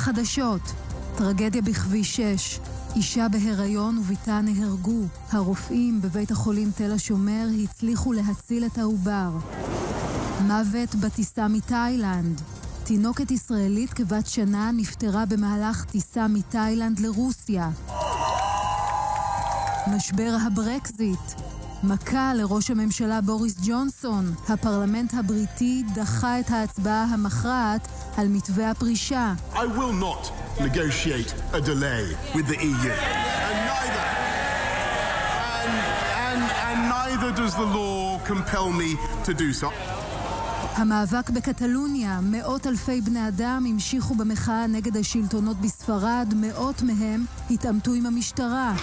החדשות, טרגדיה בכביש 6. אישה בהיריון וביתה נהרגו. הרופאים בבית החולים תל השומר הצליחו להציל את העובר. מוות בטיסה מתאילנד. תינוקת ישראלית כבת שנה נפטרה במהלך טיסה מתאילנד לרוסיה. משבר הברקזיט. מכה לראש הממשלה בוריס ג'ונסון. הפרלמנט הבריטי דחה את ההצבעה המכרעת על מתווה הפרישה. I will not negotiate a delay with the EU. And neither does the law compel me to do so. המאבק בקטלוניה. מאות אלפי בני אדם המשיכו במחאה נגד השלטונות בספרד. מאות מהם התעמתו עם המשטרה.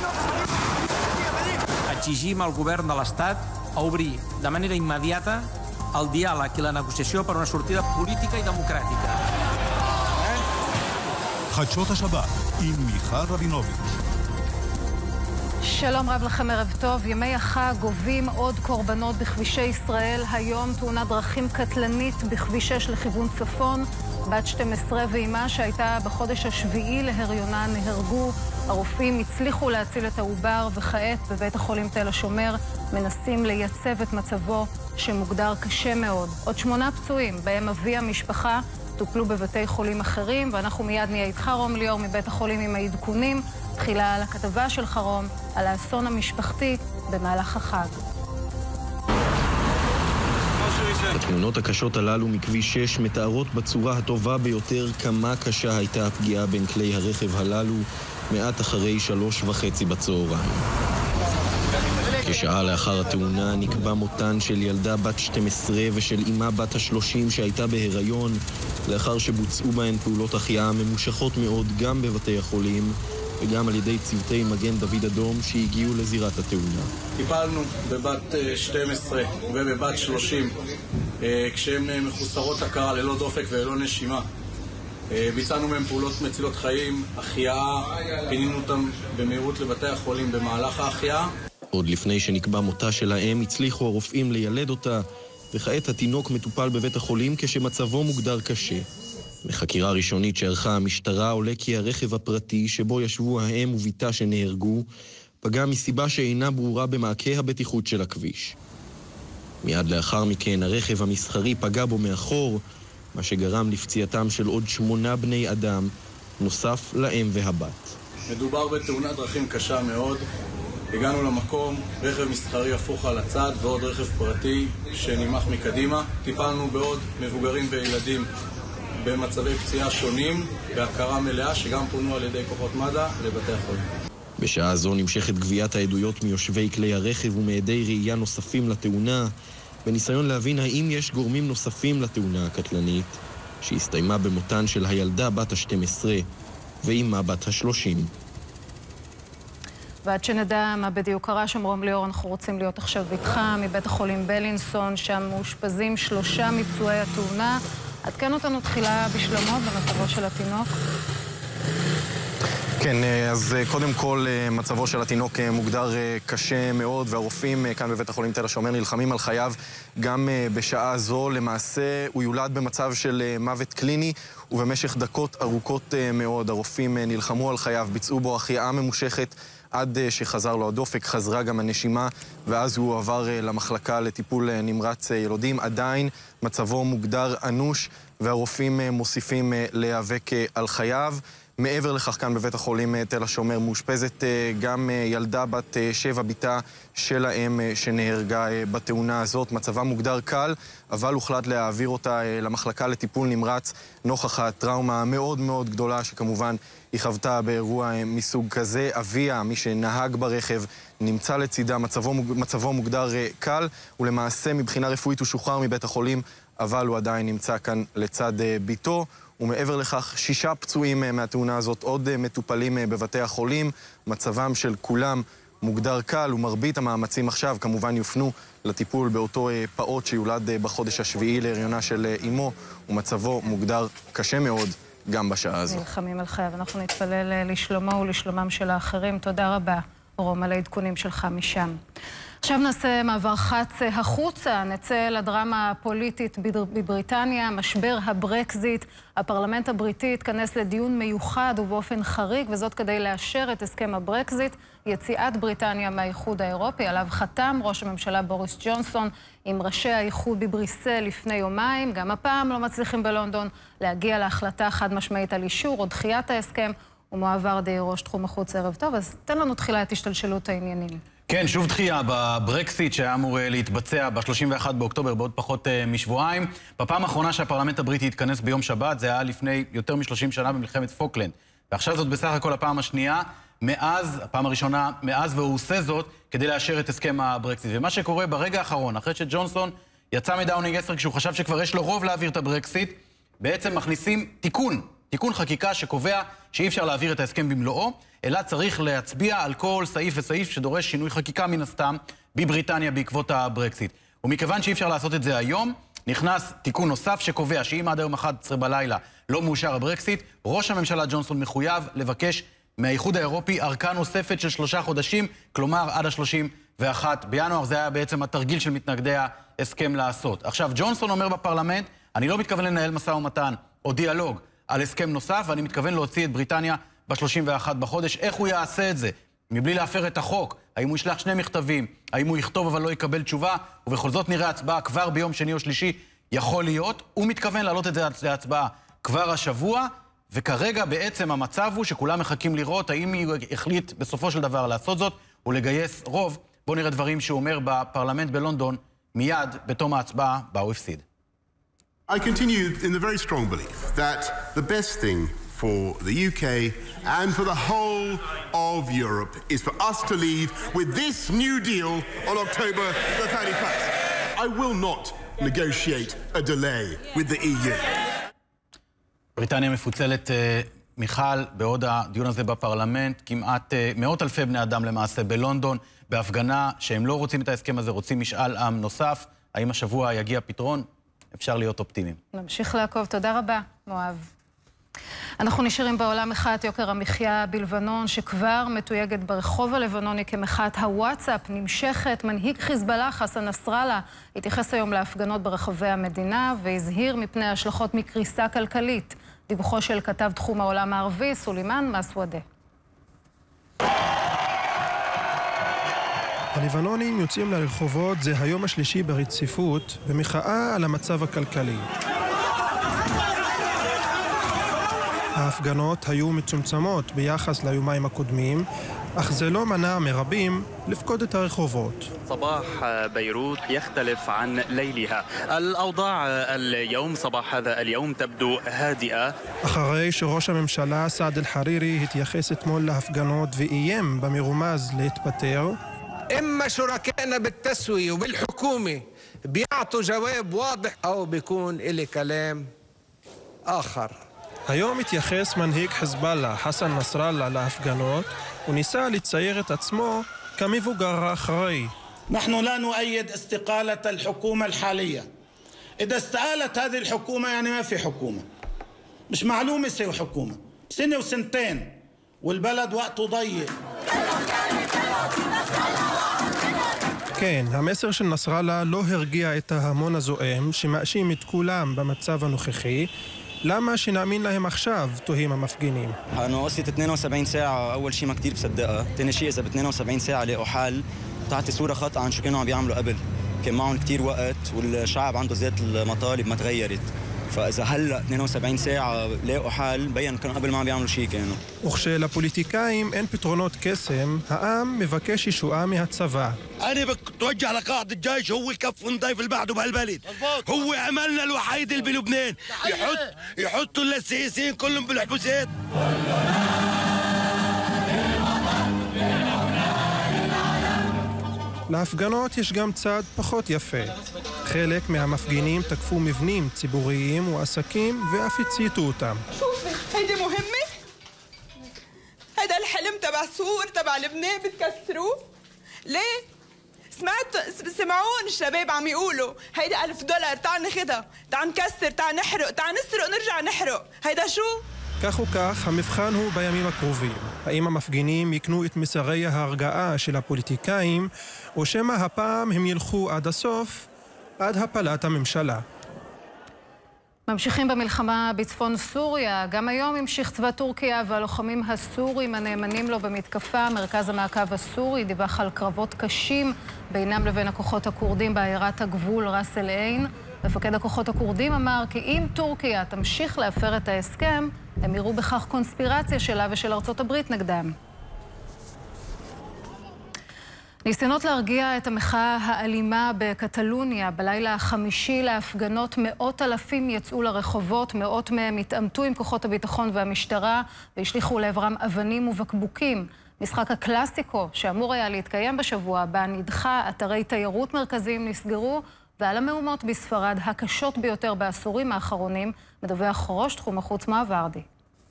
Exigim al govern de l'Estat a obrir de manera immediata el diàleg i la negociació per una sortida política i democràtica. חדשות השבת עם מיכל רבינוביץ'. שלום רב לכם, ערב טוב. ימי החג גובים עוד קורבנות בכבישי ישראל. היום תאונת דרכים קטלנית בכביש 6 לכיוון צפון. בת 12 ואימה שהייתה בחודש השביעי להריונה נהרגו. הרופאים הצליחו להציל את העובר, וכעת בבית החולים תל השומר מנסים לייצב את מצבו שמוגדר קשה מאוד. עוד 8 פצועים, בהם אבי המשפחה, טופלו בבתי חולים אחרים, ואנחנו מיד נהיה איתך רום ליאור מבית החולים עם העדכונים. תחילה על הכתבה של חרום על האסון המשפחתי במהלך החג. התמונות הקשות הללו מכביש 6 מתארות בצורה הטובה ביותר כמה קשה הייתה הפגיעה בין כלי הרכב הללו מעט אחרי 3:30 בצהריים. כשעה לאחר התאונה נקבע מותן של ילדה בת 12 ושל אימה בת ה-30 שהייתה בהיריון, לאחר שבוצעו בהן פעולות החייאה ממושכות מאוד גם בבתי החולים וגם על ידי צוותי מגן דוד אדום שהגיעו לזירת התאונה. טיפלנו בבת 12 ובבת 30 כשהן מחוסרות הכרה ללא דופק וללא נשימה. ביצענו מהם פעולות מצילות חיים, החייאה, פינינו אותם במהירות לבתי החולים במהלך ההחייאה. עוד לפני שנקבע מותה של האם הצליחו הרופאים לילד אותה, וכעת התינוק מטופל בבית החולים כשמצבו מוגדר קשה. מחקירה ראשונית שערכה המשטרה עולה כי הרכב הפרטי שבו ישבו האם וביתה שנהרגו פגע מסיבה שאינה ברורה במעקה הבטיחות של הכביש. מיד לאחר מכן הרכב המסחרי פגע בו מאחור, מה שגרם לפציעתם של עוד 8 בני אדם, נוסף לאם והבת. מדובר בתאונת דרכים קשה מאוד. הגענו למקום, רכב מסחרי הפוך על הצד ועוד רכב פרטי שנמח מקדימה. טיפלנו בעוד מבוגרים וילדים במצבי פציעה שונים, בהכרה מלאה שגם פונו על ידי כוחות מד"א לבתי החולים. בשעה זו נמשכת גביית העדויות מיושבי כלי הרכב ומעדי ראייה נוספים לתאונה, בניסיון להבין האם יש גורמים נוספים לתאונה הקטלנית, שהסתיימה במותן של הילדה בת ה-12 ואימה בת ה-30. ועד שנדע מה בדיוק קרה שם, רום ליאור, אנחנו רוצים להיות עכשיו איתך מבית החולים בלינסון, שם מאושפזים 3 מפצועי התאונה. עדכן אותנו תחילה בשלמות במצבו של התינוק. כן, אז קודם כל מצבו של התינוק מוגדר קשה מאוד, והרופאים כאן בבית החולים תל השומר נלחמים על חייו גם בשעה זו. למעשה הוא יולד במצב של מוות קליני, ובמשך דקות ארוכות מאוד הרופאים נלחמו על חייו, ביצעו בו החייאה ממושכת עד שחזר לו הדופק, חזרה גם הנשימה, ואז הוא עבר למחלקה לטיפול נמרץ ילודים. עדיין מצבו מוגדר אנוש, והרופאים מוסיפים להיאבק על חייו. מעבר לכך, כאן בבית החולים תל השומר מאושפזת גם ילדה בת 7, ביתה של האם שנהרגה בתאונה הזאת. מצבה מוגדר קל, אבל הוחלט להעביר אותה למחלקה לטיפול נמרץ נוכח הטראומה המאוד מאוד גדולה שכמובן היא חוותה באירוע מסוג כזה. אביה, מי שנהג ברכב, נמצא לצידה, מצבו מוגדר קל, ולמעשה מבחינה רפואית הוא שוחרר מבית החולים, אבל הוא עדיין נמצא כאן לצד ביתו. ומעבר לכך 6 פצועים מהתאונה הזאת עוד מטופלים בבתי החולים. מצבם של כולם מוגדר קל, ומרבית המאמצים עכשיו כמובן יופנו לטיפול באותו פעוט שיולד בחודש השביעי להריונה של אמו, ומצבו מוגדר קשה מאוד גם בשעה הזו. נלחמים על חייו, אנחנו נתפלל לשלומו ולשלומם של האחרים. תודה רבה, רום, על העדכונים שלך משם. עכשיו נעשה מעבר חץ החוצה, נצא לדרמה הפוליטית בבריטניה, משבר הברקזיט. הפרלמנט הבריטי התכנס לדיון מיוחד ובאופן חריג, וזאת כדי לאשר את הסכם הברקזיט, יציאת בריטניה מהאיחוד האירופי, עליו חתם ראש הממשלה בוריס ג'ונסון עם ראשי האיחוד בבריסל לפני יומיים. גם הפעם לא מצליחים בלונדון להגיע להחלטה חד משמעית על אישור או דחיית ההסכם. ומעבר די ראש תחום החוץ, ערב טוב, אז תן לנו תחילה את השתלשלות העניינים. כן, שוב דחייה בברקסיט שהיה אמור להתבצע ב-31 באוקטובר בעוד פחות משבועיים. בפעם האחרונה שהפרלמנט הבריטי התכנס ביום שבת, זה היה לפני יותר מ-30 שנה במלחמת פוקלנד. ועכשיו זאת בסך הכל הפעם השנייה, הפעם הראשונה, והוא עושה זאת כדי לאשר את הסכם הברקסיט. ומה שקורה ברגע האחרון, אחרי שג'ונסון יצא מדאונינג 10 כשהוא חשב שכבר יש לו רוב להעביר את הברקסיט, בעצם מכניסים תיקון חקיקה שקובע שאי אפשר להעביר את ההסכם במלואו, אלא צריך להצביע על כל סעיף וסעיף שדורש שינוי חקיקה מן הסתם בבריטניה בעקבות הברקסיט. ומכיוון שאי אפשר לעשות את זה היום, נכנס תיקון נוסף שקובע שאם עד היום 11 בלילה לא מאושר הברקסיט, ראש הממשלה ג'ונסון מחויב לבקש מהאיחוד האירופי ארכה נוספת של 3 חודשים, כלומר עד ה-31 בינואר. זה היה בעצם התרגיל של מתנגדי ההסכם לעשות. עכשיו, ג'ונסון אומר בפרלמנט, אני לא מתכוון לנהל משא ומתן או דיאלוג על הסכם נוסף, ואני מתכוון להוציא את בריטניה ב-31 בחודש. איך הוא יעשה את זה? מבלי להפר את החוק. האם הוא ישלח 2 מכתבים? האם הוא יכתוב אבל לא יקבל תשובה? ובכל זאת נראה הצבעה כבר ביום שני או שלישי. יכול להיות. הוא מתכוון להעלות את זה להצבעה כבר השבוע, וכרגע בעצם המצב הוא שכולם מחכים לראות האם הוא החליט בסופו של דבר לעשות זאת ולגייס רוב. בואו נראה דברים שהוא אומר בפרלמנט בלונדון מיד בתום ההצבעה בה הוא הפסיד. I continue in the very strong belief that the best thing for the UK and for the whole of Europe is for us to leave with this new deal on October the 31st. I will not negotiate a delay with the EU. בריטניה מפוצלת, מיכל, בעוד הדיון הזה בפרלמנט, כמעט מאות אלפי בני אדם למעשה בלונדון, בהפגנה שהם לא רוצים את ההסכם הזה, רוצים משאל עם נוסף. האם השבוע יגיע פתרון? אפשר להיות אופטימיים. נמשיך לעקוב. תודה רבה, מואב. אנחנו נשארים בעולם מחאת יוקר המחיה בלבנון, שכבר מתויגת ברחוב הלבנוני כמחאת הוואטסאפ נמשכת. מנהיג חיזבאללה חסן נסראללה התייחס היום להפגנות ברחבי המדינה והזהיר מפני השלכות מקריסה כלכלית. דיווחו של כתב תחום העולם הערבי, סולימאן מסוודה. הלבנונים יוצאים לרחובות, זה היום השלישי ברציפות, במחאה על המצב הכלכלי. ההפגנות היו מצומצמות ביחס ליומיים הקודמים, אך זה לא מנע מרבים לפקוד את הרחובות. صباح بيروت يختلف عن ليلها. الأوضاع اليوم صباح هذا اليوم تبدو هادئة. אחרי שראש הממשלה סעד אל-חרירי התייחס אתמול להפגנות ואיים במרומז להתפטר, إما شركائنا بالتسوية وبالحكومة بيعطوا جواب واضح أو بيكون إلي كلام آخر. היום התייחס מנהיג חיזבאללה חסן נסראללה להפגנות וניסה לצייר את עצמו כמבוגר האחראי. نحن لا نؤيد استقالة الحكومة الحالية. إذا استقالت هذه الحكومة يعني ما في حكومة. مش معلومة سوى حكومة. سنة وسنتين والبلد وقته ضيق. כן, המסר של נסראללה לא הרגיע את ההמון הזועם שמאשים את כולם במצב הנוכחי. למה שנאמין להם עכשיו, תוהים המפגינים. أنا قصة 72 ساعة أول شيء ما كتير بصدقها، ثاني شيء إذا ب 72 ساعة لاقوا حل تعطي صورة خاطئة عن شو كانوا عم بيعملوا قبل. كان معهم كتير وقت والشعب عنده زيادة المطالب ما تغيرت. فإذا هلا 72 ساعة لاقوا حل بين كانوا قبل ما عم بيعملوا شيء كانوا. וכשלפוליטיקאים אין פתרונות קסם, העם מבקש ישועה מהצבא. أنا بتوجه لقائد الجيش هو الكف نضيف اللي بعده بهالبلد. هو عملنا الوحيد اللي بلبنان يحطوا السياسيين كلهم بالحبوسات. להפגנות יש גם צד פחות יפה. חלק מהמפגינים תקפו מבנים ציבוריים ועסקים ואף הצייתו אותם. شوفي هيدي مهمة. هيدا الحلم تبع سور تبع لبنان بتكسروه. ليه؟ سمعون الشباب عم يقولوا هيدا $1000 تعال ناخدها، تعال نكسر، تعال نحرق، تعال نسرق نرجع نحرق. هيدا شو؟ כך וכך, המבחן הוא בימים הקרובים. האם המפגינים יקנו את מסרי ההרגעה של הפוליטיקאים, או שמא הפעם הם ילכו עד הסוף, עד הפלת הממשלה. ממשיכים במלחמה בצפון סוריה. גם היום המשיך צבא טורקיה והלוחמים הסורים הנאמנים לו במתקפה. מרכז המעקב הסורי דיווח על קרבות קשים בינם לבין הכוחות הכורדים בעיירת הגבול ראס אל עין. מפקד הכוחות הכורדים אמר כי אם טורקיה תמשיך להפר את ההסכם, הם יראו בכך קונספירציה שלה ושל ארצות הברית נגדם. ניסיונות להרגיע את המחאה האלימה בקטלוניה. בלילה החמישי להפגנות 100,000 יצאו לרחובות, 100 מהם התעמתו עם כוחות הביטחון והמשטרה והשליחו לעברם אבנים ובקבוקים. משחק הקלאסיקו שאמור היה להתקיים בשבוע הבא נדחה, אתרי תיירות מרכזיים נסגרו, ועל המהומות בספרד הקשות ביותר בעשורים האחרונים מדווח ראש תחום החוץ מואב ורדי.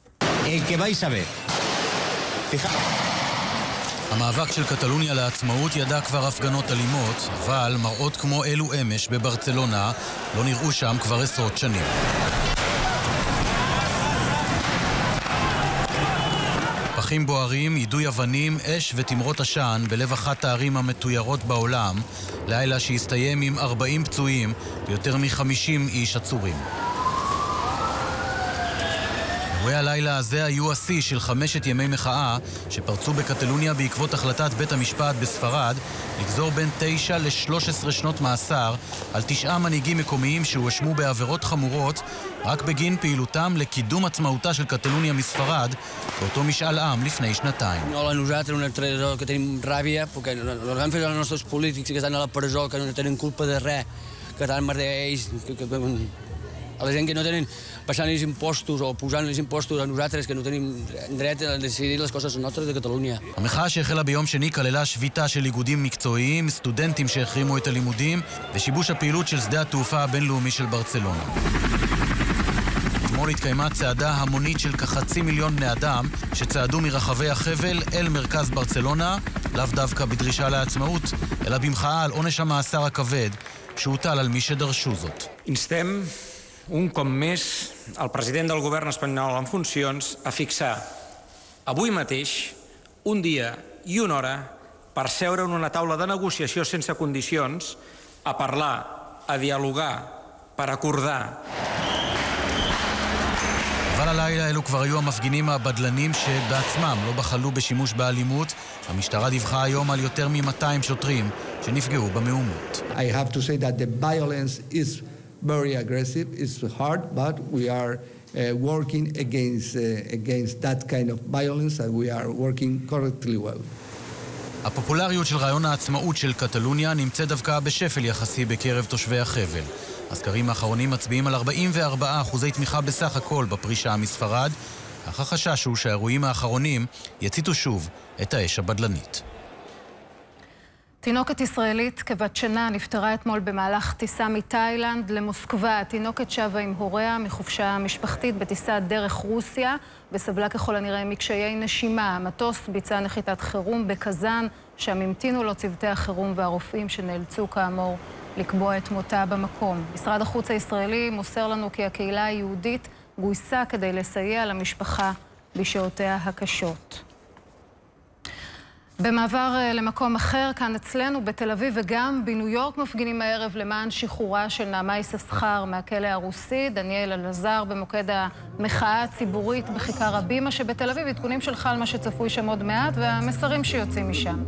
המאבק של קטלוניה לעצמאות ידע כבר הפגנות אלימות, אבל מראות כמו אלו אמש בברצלונה לא נראו שם כבר עשרות שנים. פחים בוערים, יידוי אבנים, אש ותמרות עשן בלב אחת הערים המתוירות בעולם, לילה שהסתיים עם 40 פצועים ויותר מ-50 איש עצורים. אירועי הלילה הזה היו השיא של 5 ימי מחאה שפרצו בקטלוניה בעקבות החלטת בית המשפט בספרד לגזור בין 9 ל-13 שנות מאסר על 9 מנהיגים מקומיים שהואשמו בעבירות חמורות רק בגין פעילותם לקידום עצמאותה של קטלוניה מספרד באותו משאל עם לפני שנתיים. Nosaltres una altra que tenim ràbia perquè els han fet els nostres polítics que estan a la presó, que no tenen culpa de res, que tant mereix a la gent que no tenen passant els impostos o posant els impostos a nosaltres que no tenim dret a decidir les coses nostres de Catalunya. המחאה שהחלה ביום שני כללה שביתה של איגודים מקצועיים, סטודנטים שהחרימו את הלימודים ושיבוש הפעילות של שדה התעופה הבינלאומי של ברצלונה. אתמול התקיימה צעדה המונית של כ500,000 בני אדם שצעדו מרחבי החבל אל מרכז ברצלונה, לאו דווקא בדרישה לעצמאות, אלא במחאה על עונש המאסר הכבד שהוטל על מי שדרשו זאת. Instem un cop més el president del govern espanyol en funcions a fixar avui mateix un dia i una hora per seure en una taula de negociació sense condicions, a parlar, a dialogar, per acordar. אבל הלילה אלו כבר היו המפגינים הבדלנים שבעצמם לא בחלו בשימוש באלימות. המשטרה דיווחה היום על יותר מ-200 שוטרים שנפגעו במהומות. I have to say that the violence is very aggressive. It's hard, but we are working against that kind of violence, and we are working correctly well. הפופולריות של רעיון העצמאות של קטלוניה נמצאת דווקא בשפל יחסי בקרב תושבי החבל. הסקרים האחרונים מצביעים על 44% תמיכה בסך הכל בפרישה מספרד, אך החשש הוא שהאירועים האחרונים יציתו שוב את האש הבדלנית. תינוקת ישראלית כבת שנה נפטרה אתמול במהלך טיסה מתאילנד למוסקבה. התינוקת שבה עם הוריה מחופשה משפחתית בטיסה דרך רוסיה וסבלה ככל הנראה מקשיי נשימה. המטוס ביצע נחיתת חירום בקזאן, שם המתינו לו צוותי החירום והרופאים שנאלצו כאמור לקבוע את מותה במקום. משרד החוץ הישראלי מוסר לנו כי הקהילה היהודית גויסה כדי לסייע למשפחה בשעותיה הקשות. במעבר למקום אחר, כאן אצלנו בתל אביב וגם בניו יורק מפגינים הערב למען שחרורה של נעמה יששכר מהכלא הרוסי. דניאל אלעזר במוקד המחאה הציבורית בכיכר הבימה שבתל אביב. עדכונים שלך על מה שצפוי שם עוד מעט והמסרים שיוצאים משם.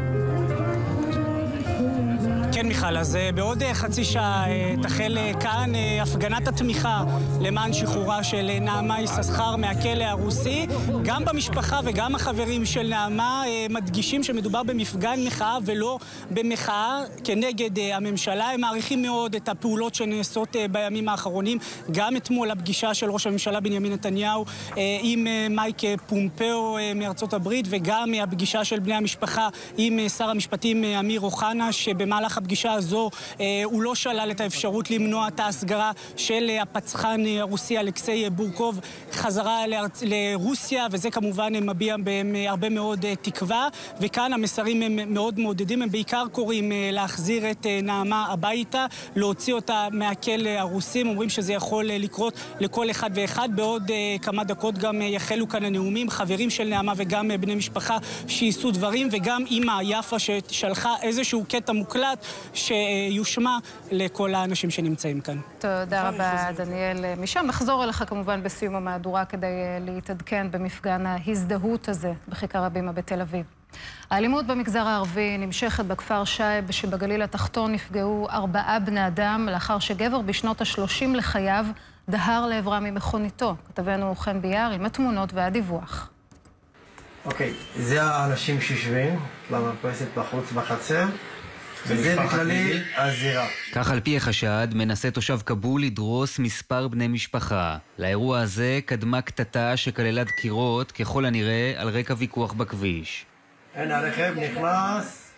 כן, מיכל, אז בעוד חצי שעה תחל כאן הפגנת התמיכה למען שחרורה של נעמה יששכר מהכלא הרוסי. גם במשפחה וגם החברים של נעמה מדגישים שמדובר במפגן מחאה ולא במחאה כנגד הממשלה. הם מעריכים מאוד את הפעולות שנעשות בימים האחרונים. גם אתמול הפגישה של ראש הממשלה בנימין נתניהו עם מייק פומפאו מארצות הברית, וגם הפגישה של בני המשפחה עם שר המשפטים אמיר אוחנה, שבמהלך בפגישה הזו הוא לא שלל את האפשרות למנוע את ההסגרה של הפצחן הרוסי אלכסיי בורקוב חזרה לרוסיה, וזה כמובן מביע הרבה מאוד תקווה, וכאן המסרים הם מאוד מעודדים, הם בעיקר קוראים להחזיר את נעמה הביתה, להוציא אותה מהכלא הרוסים, אומרים שזה יכול לקרות לכל אחד ואחד. בעוד כמה דקות גם יחלו כאן הנאומים, חברים של נעמה וגם בני משפחה שיישאו דברים, וגם אמא יפה ששלחה איזשהו קטע מוקלט שיושמע לכל האנשים שנמצאים כאן. תודה רבה, דניאל. משם נחזור אליך כמובן בסיום המהדורה כדי להתעדכן במפגן ההזדהות הזה בכיכר הבימה בתל אביב. האלימות במגזר הערבי נמשכת בכפר שייב שבגליל התחתון. נפגעו 4 בני אדם לאחר שגבר בשנות ה-30 לחייו דהר לעברם ממכוניתו. כתבנו חן ביאר עם התמונות והדיווח. אוקיי, זה האנשים שיושבים במרפסת בחוץ בחצר, וזה בכללי הזירה. כך על פי החשד, מנסה תושב קבול לדרוס מספר בני משפחה. לאירוע הזה קדמה קטטה שכללה דקירות, ככל הנראה על רקע ויכוח בכביש. הנה הרכב נכנס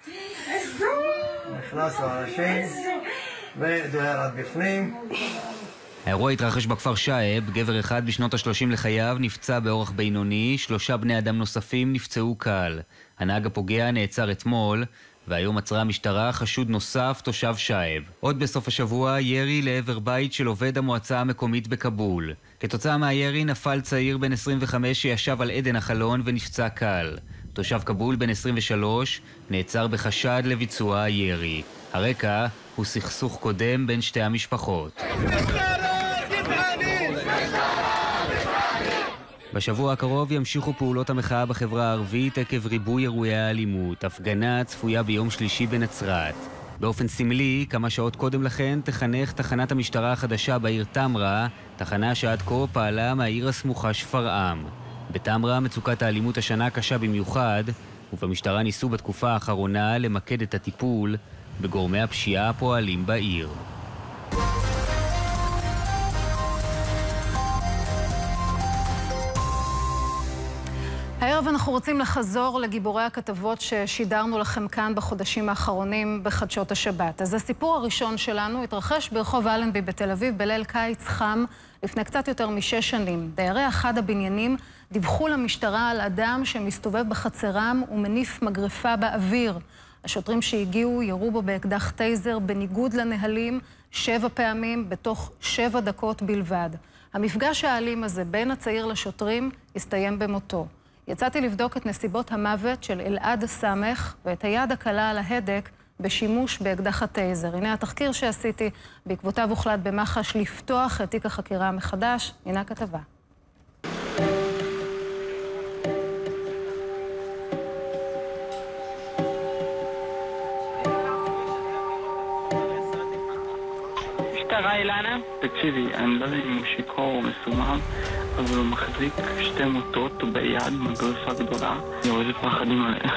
לאנשים ודוהר עד בפנים. האירוע התרחש בכפר שייב. גבר אחד בשנות ה-30 לחייו נפצע באורח בינוני, 3 בני אדם נוספים נפצעו קל. הנהג הפוגע נעצר אתמול, והיום עצרה המשטרה חשוד נוסף, תושב שייב. עוד בסוף השבוע ירי לעבר בית של עובד המועצה המקומית בקבול. כתוצאה מהירי נפל צעיר בן 25 שישב על עדן החלון ונפצע קל. תושב קבול בן 23 נעצר בחשד לביצוע הירי. הרקע הוא סכסוך קודם בין שתי המשפחות. בשבוע הקרוב ימשיכו פעולות המחאה בחברה הערבית עקב ריבוי אירועי האלימות. הפגנה צפויה ביום שלישי בנצרת. באופן סמלי, כמה שעות קודם לכן תחנך תחנת המשטרה החדשה בעיר תמרה, תחנה שעד כה פעלה מהעיר הסמוכה שפרעם. בתמרה מצוקת האלימות השנה קשה במיוחד, ובמשטרה ניסו בתקופה האחרונה למקד את הטיפול בגורמי הפשיעה הפועלים בעיר. הערב אנחנו רוצים לחזור לגיבורי הכתבות ששידרנו לכם כאן בחודשים האחרונים בחדשות השבת. אז הסיפור הראשון שלנו התרחש ברחוב אלנבי בתל אביב בליל קיץ חם לפני קצת יותר מ6 שנים. דיירי אחד הבניינים דיווחו למשטרה על אדם שמסתובב בחצרם ומניף מגרפה באוויר. השוטרים שהגיעו ירו בו באקדח טייזר בניגוד לנהלים 7 פעמים בתוך 7 דקות בלבד. המפגש האלים הזה בין הצעיר לשוטרים הסתיים במותו. יצאתי לבדוק את נסיבות המוות של אלעד סמך ואת היד הקלה על ההדק בשימוש באקדח הטייזר. הנה התחקיר שעשיתי, בעקבותיו הוחלט במח"ש לפתוח את תיק החקירה מחדש. הנה הכתבה. משטרה אילנה? תקשיבי, אני לא יודע אם הוא שיכור או מסומם, אבל הוא מחזיק 2 מוטות ביד, מגרפה גדולה. אני רואה פחדים עליה.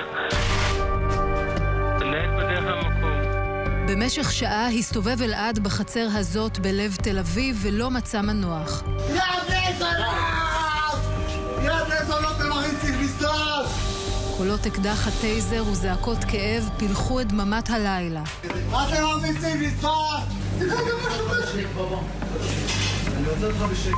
תנהל בדרך המקום. במשך שעה הסתובב אלעד בחצר הזאת בלב תל אביב ולא מצא מנוח. קולות אקדח הטייזר וזעקות כאב פילחו את דממת הלילה. מה אתם ממליצים לצפות? תראה גם מה שובש. אני רוצה אותך בשקט.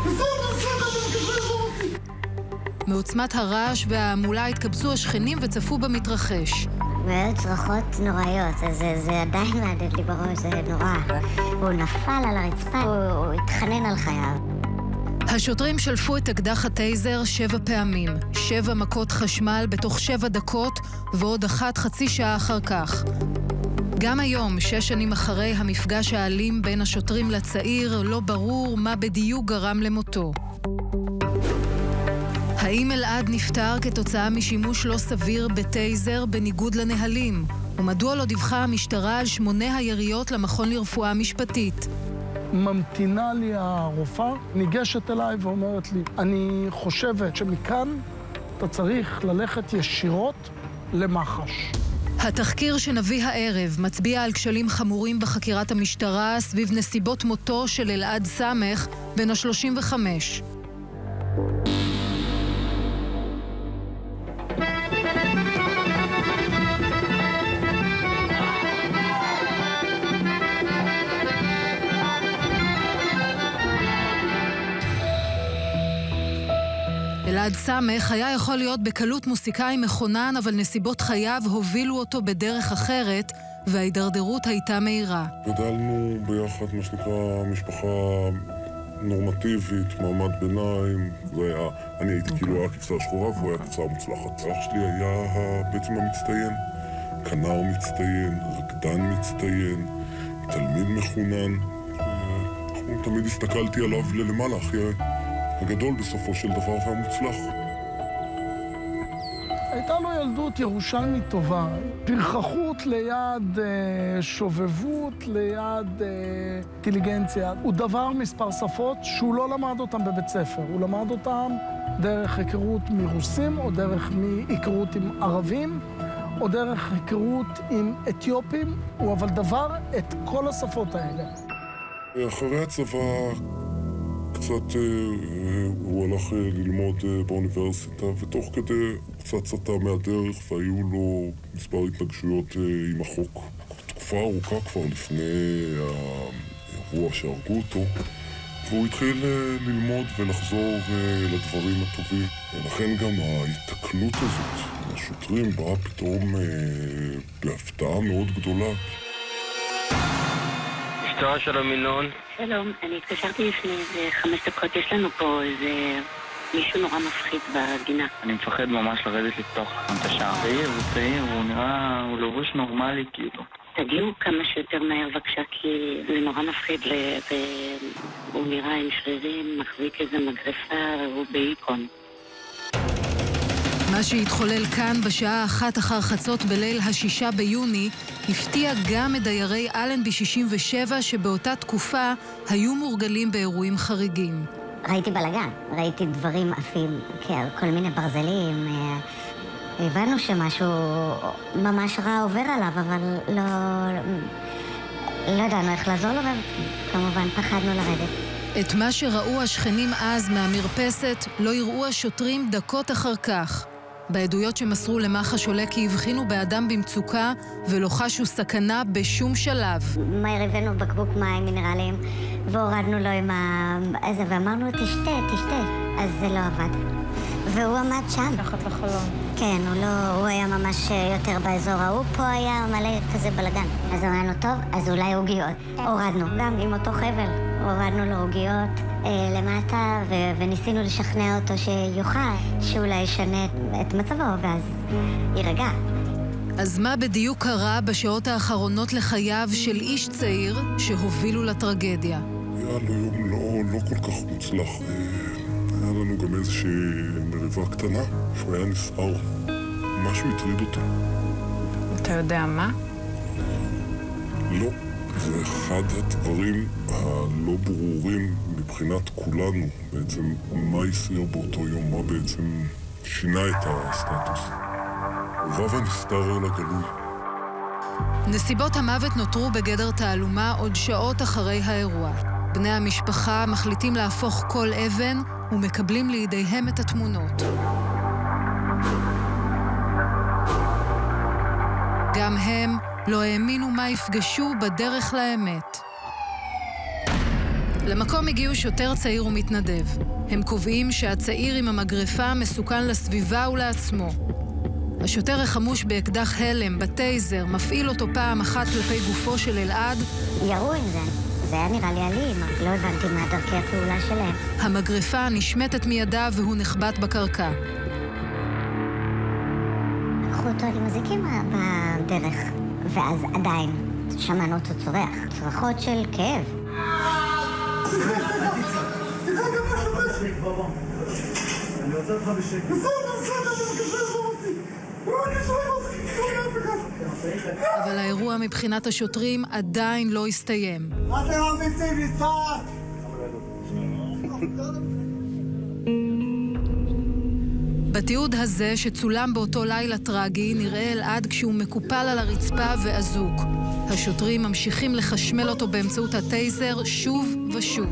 מעוצמת הרעש וההמולה התקבצו השכנים וצפו במתרחש. מאוד צרחות נוראיות, זה עדיין מהדהד לי בראש, זה נורא. הוא נפל על הרצפה, הוא התחנן על חייו. השוטרים שלפו את אקדח הטייזר 7 פעמים, 7 מכות חשמל בתוך 7 דקות ועוד 1 חצי שעה אחר כך. גם היום, 6 שנים אחרי המפגש האלים בין השוטרים לצעיר, לא ברור מה בדיוק גרם למותו. האם אלעד נפטר כתוצאה משימוש לא סביר בטייזר בניגוד לנהלים? ומדוע לא דיווחה המשטרה על 8 היריות למכון לרפואה משפטית? ממתינה לי הרופאה, ניגשת אליי ואומרת לי, אני חושבת שמכאן אתה צריך ללכת ישירות למח"ש. התחקיר שנביא הערב מצביע על כשלים חמורים בחקירת המשטרה סביב נסיבות מותו של אלעד סמך בן ה-35. אלעד סמך היה יכול להיות בקלות מוסיקאי מכונן, אבל נסיבות חייו הובילו אותו בדרך אחרת, וההידרדרות הייתה מהירה. גדלנו ביחד, מה שנקרא, משפחה נורמטיבית, מעמד ביניים. אני הייתי כאילו היה קבוצה שחורה והוא היה קבוצה מוצלחת. אח שלי היה בעצם המצטיין, כנר מצטיין, רקדן מצטיין, תלמיד מחונן. תמיד הסתכלתי עליו למעלה, אחי הגדול בסופו של דבר והמוצלח. הייתה לו ילדות ירושלמית טובה, פרחחות ליד שובבות, ליד אינטליגנציה. הוא דבר מספר שפות שהוא לא למד אותם בבית ספר, הוא למד אותם דרך היכרות מרוסים, או דרך היכרות עם ערבים, או דרך היכרות עם אתיופים, הוא אבל דבר את כל השפות האלה. אחרי הצבא קצת הוא הלך ללמוד באוניברסיטה, ותוך כדי קצת סטה מהדרך, והיו לו מספר התנגשויות עם החוק. תקופה ארוכה כבר לפני האירוע שהרגו אותו, והוא התחיל ללמוד ולחזור לדברים הטובים. ולכן גם ההתקנות הזאת, השוטרים באה פתאום בהפתעה מאוד גדולה. משטרה שלום מינון. שלום, אני התקשרתי לפני איזה 5 דקות, יש לנו פה איזה מישהו נורא מפחיד בגינה. אני מפחד ממש לרדת לפתוח לכם את השער. הוא צעיר, הוא נראה, הוא לבוש נורמלי כאילו. תגיעו כמה שיותר מהר בבקשה, כי זה נורא מפחיד, והוא נראה עם שרירים, מחזיק איזה מגרפה, הוא באיקון. מה שהתחולל כאן בשעה 1 אחר חצות בליל 6 ביוני הפתיע גם את דיירי אלנבי 67 שבאותה תקופה היו מורגלים באירועים חריגים. ראיתי בלגן, ראיתי דברים עפים, כל מיני ברזלים. הבנו שמשהו ממש רע עובר עליו, אבל לא ידענו איך לעזור לו, וכמובן פחדנו לרדת. את מה שראו השכנים אז מהמרפסת לא יראו השוטרים דקות אחר כך. בעדויות שמסרו למח"ש עולה כי הבחינו באדם במצוקה ולא חשו סכנה בשום שלב. מהר הבאנו בקבוק מים מינרליים והורדנו לו עם איזה, ואמרנו תשתה, אז זה לא עבד. והוא עמד שם. תחת לחלון. כן, הוא היה ממש יותר באזור ההוא, פה היה מלא כזה בלגן. אז אמרנו טוב, אז אולי עוגיות. הורדנו, גם עם אותו חבל, הורדנו לו עוגיות למטה, וניסינו לשכנע אותו שיוכל, שאולי ישנה את מצבו, ואז יירגע. אז מה בדיוק קרה בשעות האחרונות לחייו של איש צעיר שהובילו לטרגדיה? היה לו יום לא כל כך מוצלח. היה לנו גם איזושהי מריבה קטנה, שהוא היה נסער. משהו הטריד אותו. אתה יודע מה? לא. זה אחד הדברים הלא ברורים מבחינת כולנו. בעצם מה הסעיר באותו יום, מה בעצם שינה את הסטטוס. רב הנסתר אל הגלוי. נסיבות המוות נותרו בגדר תעלומה עוד שעות אחרי האירוע. בני המשפחה מחליטים להפוך כל אבן ומקבלים לידיהם את התמונות. גם הם לא האמינו מה יפגשו בדרך לאמת. למקום הגיעו שוטר צעיר ומתנדב. הם קובעים שהצעיר עם המגרפה מסוכן לסביבה ולעצמו. השוטר החמוש באקדח הלם, בטייזר, מפעיל אותו פעם אחת כלפי גופו של אלעד. ירו עם זה. זה היה נראה לי אלים, לא הבנתי מה דרכי הפעולה שלהם. המגרפה נשמטת מידיו והוא נחבט בקרקע. לקחו אותו עם מזיקים בדרך, ואז עדיין שמענו אותו צורח, צרחות של כאב. אני רוצה אותך בשקט. אבל האירוע מבחינת השוטרים עדיין לא הסתיים. בתיעוד הזה שצולם באותו לילה טרגי נראה אלעד כשהוא מקופל על הרצפה ואזוק. השוטרים ממשיכים לחשמל אותו באמצעות הטייזר שוב ושוב.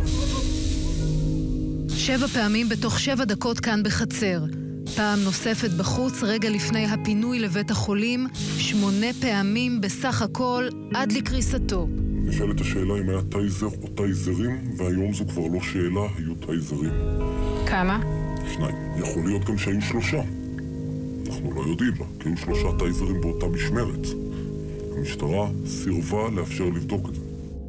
7 פעמים בתוך 7 דקות כאן בחצר. פעם נוספת בחוץ רגע לפני הפינוי לבית החולים, 8 פעמים בסך הכל עד לקריסתו. נשאלת השאלה אם היה טייזר או טייזרים, והיום זו כבר לא שאלה, היו טייזרים. כמה? 2. יכול להיות גם שהיו 3. אנחנו לא יודעים, כי היו 3 טייזרים באותה משמרת. המשטרה סירבה לאפשר לבדוק את זה.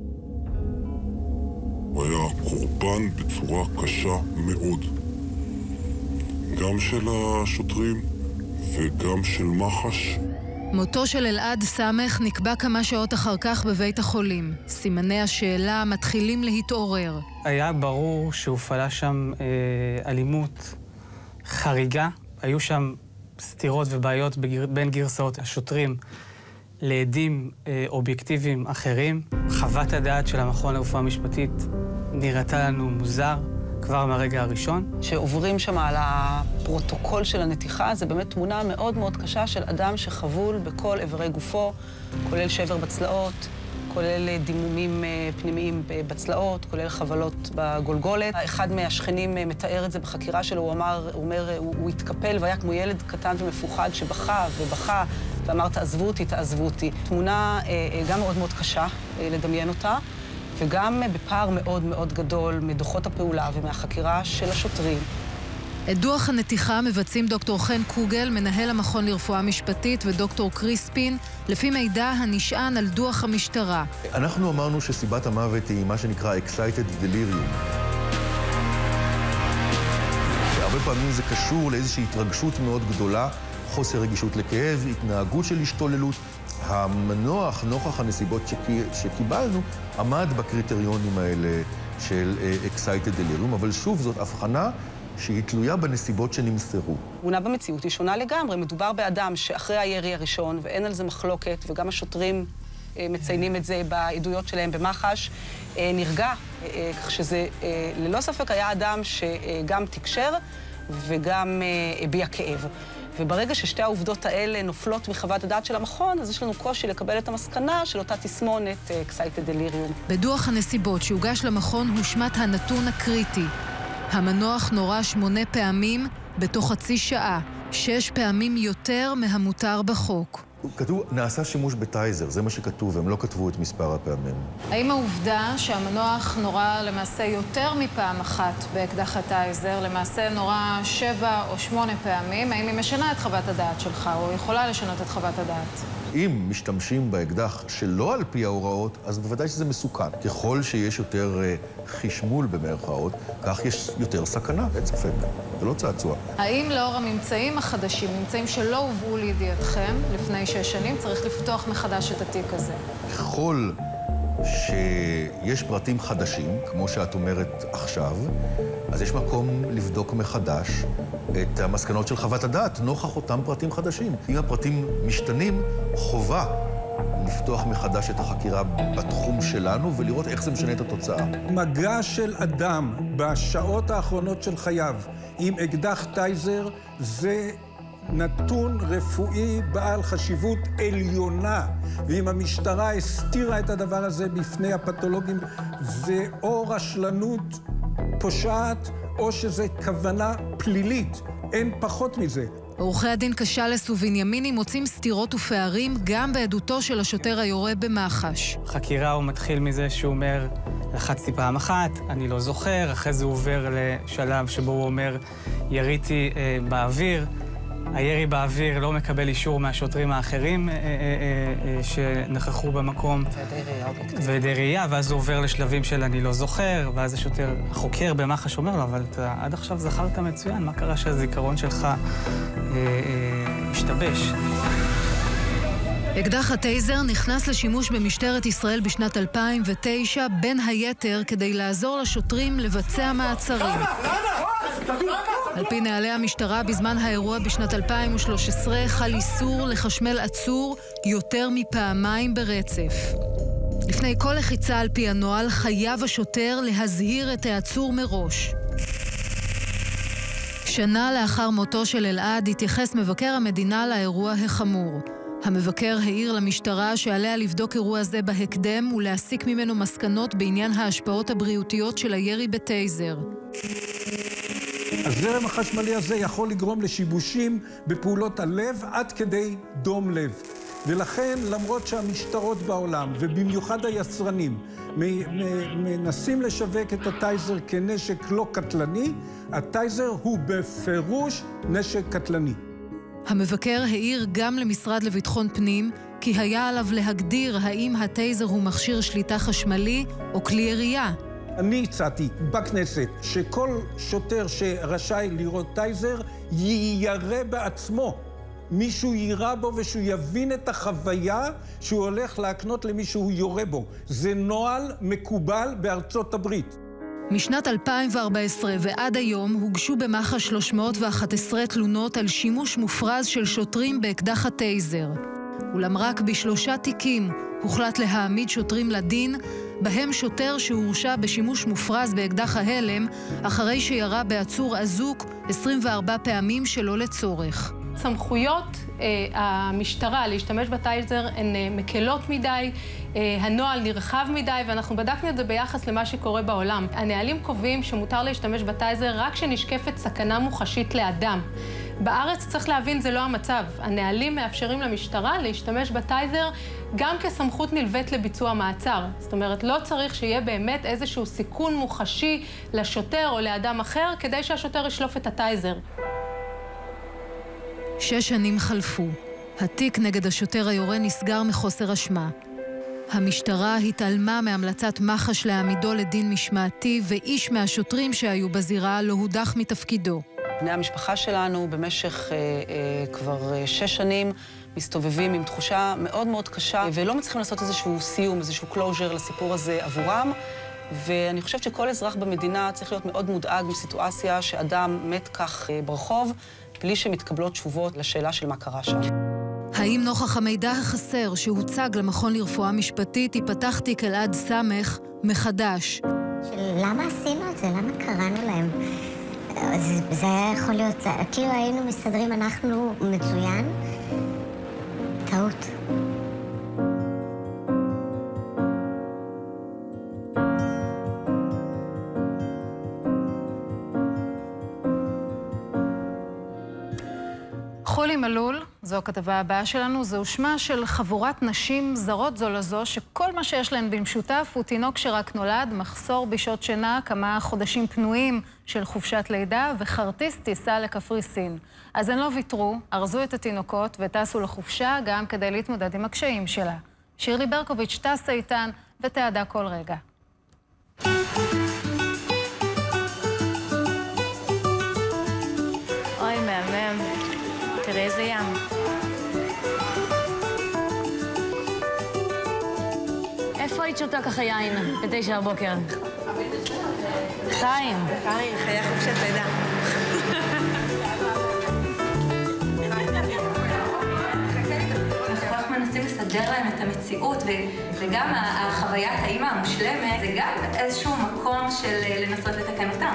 הוא היה קורבן בצורה קשה מאוד. גם של השוטרים וגם של מח"ש. מותו של אלעד סמך נקבע כמה שעות אחר כך בבית החולים. סימני השאלה מתחילים להתעורר. היה ברור שהופעלה שם אלימות חריגה. היו שם סתירות ובעיות בין גרסאות השוטרים לעדים אובייקטיביים אחרים. חוות הדעת של המכון לרפואה משפטית נראתה לנו מוזר כבר מהרגע הראשון. שעוברים שם על הפרוטוקול של הנתיחה, זה באמת תמונה מאוד מאוד קשה של אדם שחבול בכל איברי גופו, כולל שבר בצלעות, כולל דימומים פנימיים בצלעות, כולל חבלות בגולגולת. אחד מהשכנים מתאר את זה בחקירה שלו, הוא אומר, הוא התקפל והיה כמו ילד קטן ומפוחד שבכה ובכה ואמר, תעזבו אותי, תעזבו אותי. תמונה גם מאוד מאוד קשה לדמיין אותה, וגם בפער מאוד מאוד גדול מדוחות הפעולה ומהחקירה של השוטרים. את דוח הנתיחה מבצעים דוקטור חן קוגל, מנהל המכון לרפואה משפטית, ודוקטור קריספין, לפי מידע הנשען על דוח המשטרה. אנחנו אמרנו שסיבת המוות היא מה שנקרא excited delirium. הרבה פעמים זה קשור לאיזושהי התרגשות מאוד גדולה, חוסר רגישות לכאב, התנהגות של השתוללות. המנוח, נוכח הנסיבות שקיבלנו, עמד בקריטריונים האלה של excited delirium, אבל שוב, זאת הבחנה שהיא תלויה בנסיבות שנמסרו. תמונה במציאות היא שונה לגמרי. מדובר באדם שאחרי הירי הראשון, ואין על זה מחלוקת, וגם השוטרים מציינים את זה בעדויות שלהם במח"ש, נרגע, כך שזה ללא ספק היה אדם שגם תקשר וגם הביע כאב. וברגע ששתי העובדות האלה נופלות מחוות הדעת של המכון, אז יש לנו קושי לקבל את המסקנה של אותה תסמונת excited delirium. בדוח הנסיבות שהוגש למכון הושמט הנתון הקריטי. המנוח נורה 8 פעמים בתוך חצי שעה, 6 פעמים יותר מהמותר בחוק. כתוב, נעשה שימוש בטייזר, זה מה שכתוב, הם לא כתבו את מספר הפעמים. האם העובדה שהמנוח נורה למעשה יותר מפעם אחת באקדח הטייזר, למעשה נורה 7 או 8 פעמים, האם היא משנה את חוות הדעת שלך, או יכולה לשנות את חוות הדעת? אם משתמשים באקדח שלא על פי ההוראות, אז בוודאי שזה מסוכן. ככל שיש יותר חשמול במרכאות, כך יש יותר סכנה, אין ספק. זה לא צעצוע. האם לאור הממצאים החדשים, ממצאים שלא הובאו לידיעתכם לפני 6 שנים, צריך לפתוח מחדש את התיק הזה? ככל שיש פרטים חדשים, כמו שאת אומרת עכשיו, אז יש מקום לבדוק מחדש את המסקנות של חוות הדעת, נוכח אותם פרטים חדשים. אם הפרטים משתנים, חובה לפתוח מחדש את החקירה בתחום שלנו ולראות איך זה משנה את התוצאה. מגע של אדם בשעות האחרונות של חייו עם אקדח טייזר זה נתון רפואי בעל חשיבות עליונה, ואם המשטרה הסתירה את הדבר הזה בפני הפתולוגים, זה או רשלנות פושעת או שזה כוונה פלילית, אין פחות מזה. עורכי הדין קשלס ובנימיני מוצאים סתירות ופערים גם בעדותו של השוטר היורה במח"ש. חקירה הוא מתחיל מזה שהוא אומר, לחצתי פעם אחת, אני לא זוכר, אחרי זה הוא עובר לשלב שבו הוא אומר, יריתי באוויר. הירי באוויר לא מקבל אישור מהשוטרים האחרים שנכחו במקום. ועדי ראייה, ואז הוא עובר לשלבים של אני לא זוכר, ואז השוטר, החוקר במח"ש אומר לו, אבל אתה עד עכשיו זכרת מצוין, מה קרה שהזיכרון שלך השתבש? אקדח הטייזר נכנס לשימוש במשטרת ישראל בשנת 2009, בין היתר כדי לעזור לשוטרים לבצע מעצרים. על פי נהלי המשטרה, בזמן האירוע בשנת 2013 חל איסור לחשמל עצור יותר מפעמיים ברצף. לפני כל לחיצה על פי הנוהל חייב השוטר להזהיר את העצור מראש. שנה לאחר מותו של אלעד התייחס מבקר המדינה לאירוע החמור. המבקר העיר למשטרה שעליה לבדוק אירוע זה בהקדם ולהסיק ממנו מסקנות בעניין ההשפעות הבריאותיות של הירי בטייזר. הזרם החשמלי הזה יכול לגרום לשיבושים בפעולות הלב עד כדי דום לב. ולכן, למרות שהמשטרות בעולם, ובמיוחד היצרנים, מנסים לשווק את הטייזר כנשק לא קטלני, הטייזר הוא בפירוש נשק קטלני. המבקר העיר גם למשרד לביטחון פנים, כי היה עליו להגדיר האם הטייזר הוא מכשיר שליטה חשמלי או כלי ירייה. אני הצעתי בכנסת שכל שוטר שרשאי לראות טייזר יירה בעצמו. מישהו יירה בו ושהוא יבין את החוויה שהוא הולך להקנות למישהו יורה בו. זה נוהל מקובל בארצות הברית. משנת 2014 ועד היום הוגשו במח"ש 311 תלונות על שימוש מופרז של שוטרים באקדח הטייזר. אולם רק ב3 תיקים הוחלט להעמיד שוטרים לדין, בהם שוטר שהורשע בשימוש מופרז באקדח ההלם, אחרי שירה בעצור אזוק 24 פעמים שלא לצורך. סמכויות המשטרה להשתמש בטייזר הן מקלות מדי, הנוהל נרחב מדי, ואנחנו בדקנו את זה ביחס למה שקורה בעולם. הנהלים קובעים שמותר להשתמש בטייזר רק שנשקפת סכנה מוחשית לאדם. בארץ צריך להבין, זה לא המצב. הנהלים מאפשרים למשטרה להשתמש בטייזר גם כסמכות נלווית לביצוע מעצר. זאת אומרת, לא צריך שיהיה באמת איזשהו סיכון מוחשי לשוטר או לאדם אחר כדי שהשוטר ישלוף את הטייזר. 6 שנים חלפו. התיק נגד השוטר היורה נסגר מחוסר אשמה. המשטרה התעלמה מהמלצת מח"ש להעמידו לדין משמעתי, ואיש מהשוטרים שהיו בזירה לא הודח מתפקידו. בני המשפחה שלנו במשך כבר 6 שנים מסתובבים עם תחושה מאוד מאוד קשה, ולא מצליחים לעשות איזשהו סיום, איזשהו closure לסיפור הזה עבורם. ואני חושבת שכל אזרח במדינה צריך להיות מאוד מודאג מסיטואציה שאדם מת כך ברחוב, בלי שמתקבלות תשובות לשאלה של מה קרה שם. האם נוכח המידע החסר שהוצג למכון לרפואה משפטית ייפתח תיק אלעד סמך מחדש? למה עשינו את זה? למה קראנו להם? זה היה יכול להיות, כאילו היינו מסתדרים אנחנו מצוין. טעות. חולי מלול, זו הכתבה הבאה שלנו, זהו שמה של חבורת נשים זרות זו לזו, שכל מה שיש להן במשותף הוא תינוק שרק נולד, מחסור בשעות שינה, כמה חודשים פנויים של חופשת לידה וחרטיס טיסה לקפריסין. אז הן לא ויתרו, ארזו את התינוקות וטסו לחופשה גם כדי להתמודד עם הקשיים שלה. שירלי ברקוביץ' טסה איתן ותעדה כל רגע. אוי, מהמם. תראה איזה ים. איפה היית שותה ככה יין ב9 בבוקר? חיים. חיים, חיי חופשת לידה. אנחנו מנסים לסדר להם את המציאות, וגם החוויית האמא המושלמת, זה גם איזשהו מקום של לנסות לתקן אותם.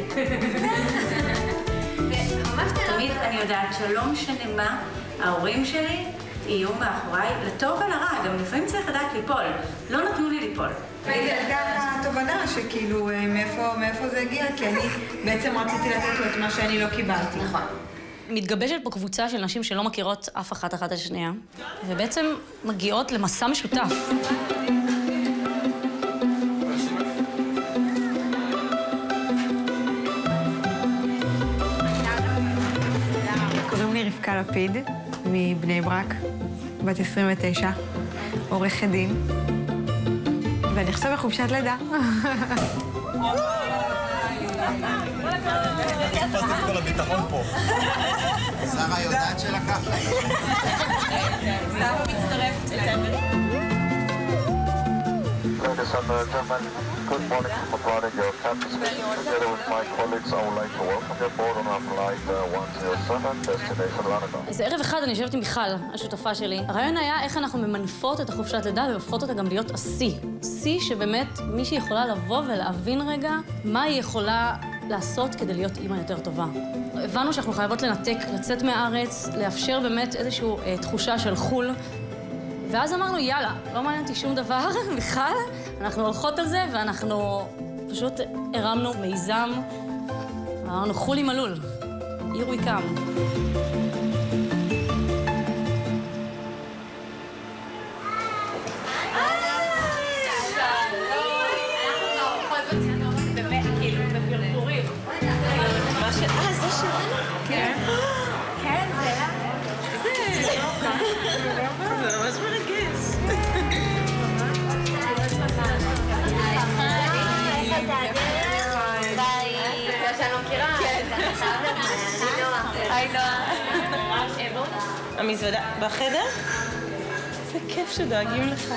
תמיד אני יודעת שלא משנה מה, ההורים שלי יהיו מאחוריי, לטוב ולרע, גם לפעמים צריך לדעת ליפול. לא נתנו לי ליפול. והיא הייתה התובנה שכאילו מאיפה זה הגיע, כי אני בעצם רציתי לתת לו את מה שאני לא קיבלתי. נכון. מתגבשת פה קבוצה של נשים שלא מכירות אף אחת את השנייה, ובעצם מגיעות למסע משותף. קוראים לי רבקה לפיד, מבני ברק, בת 29, עורכת דין, ואני עכשיו בחופשת לידה. תפסת את כל הביטחון פה. שרה יודעת שלקח לה. שרה מצטרפת אלינו. Ladies and gentlemen, good morning from abroad in your cabins. Together with my colleagues, I would like to welcome you aboard on our flight 107, destination London. אז ערב אחד אני יושבת עם מיכל, השותפה שלי. הרעיון היה איך אנחנו ממנפות את החופשת לידה והופכות אותה גם להיות השיא. שיא שבאמת מישהי יכולה לבוא ולהבין רגע מה היא יכולה לעשות כדי להיות אימא יותר טובה. הבנו שאנחנו חייבות לנתק, לצאת מהארץ, לאפשר באמת איזושהי תחושה של חול. ואז אמרנו, יאללה, לא מעניין אותי שום דבר, בכלל, אנחנו הולכות על זה, ואנחנו פשוט הרמנו מיזם, אמרנו, חולי מלול, here we come. זה ממש מרגש. היי נועה. המזוודה בחדר? זה כיף שדואגים לך.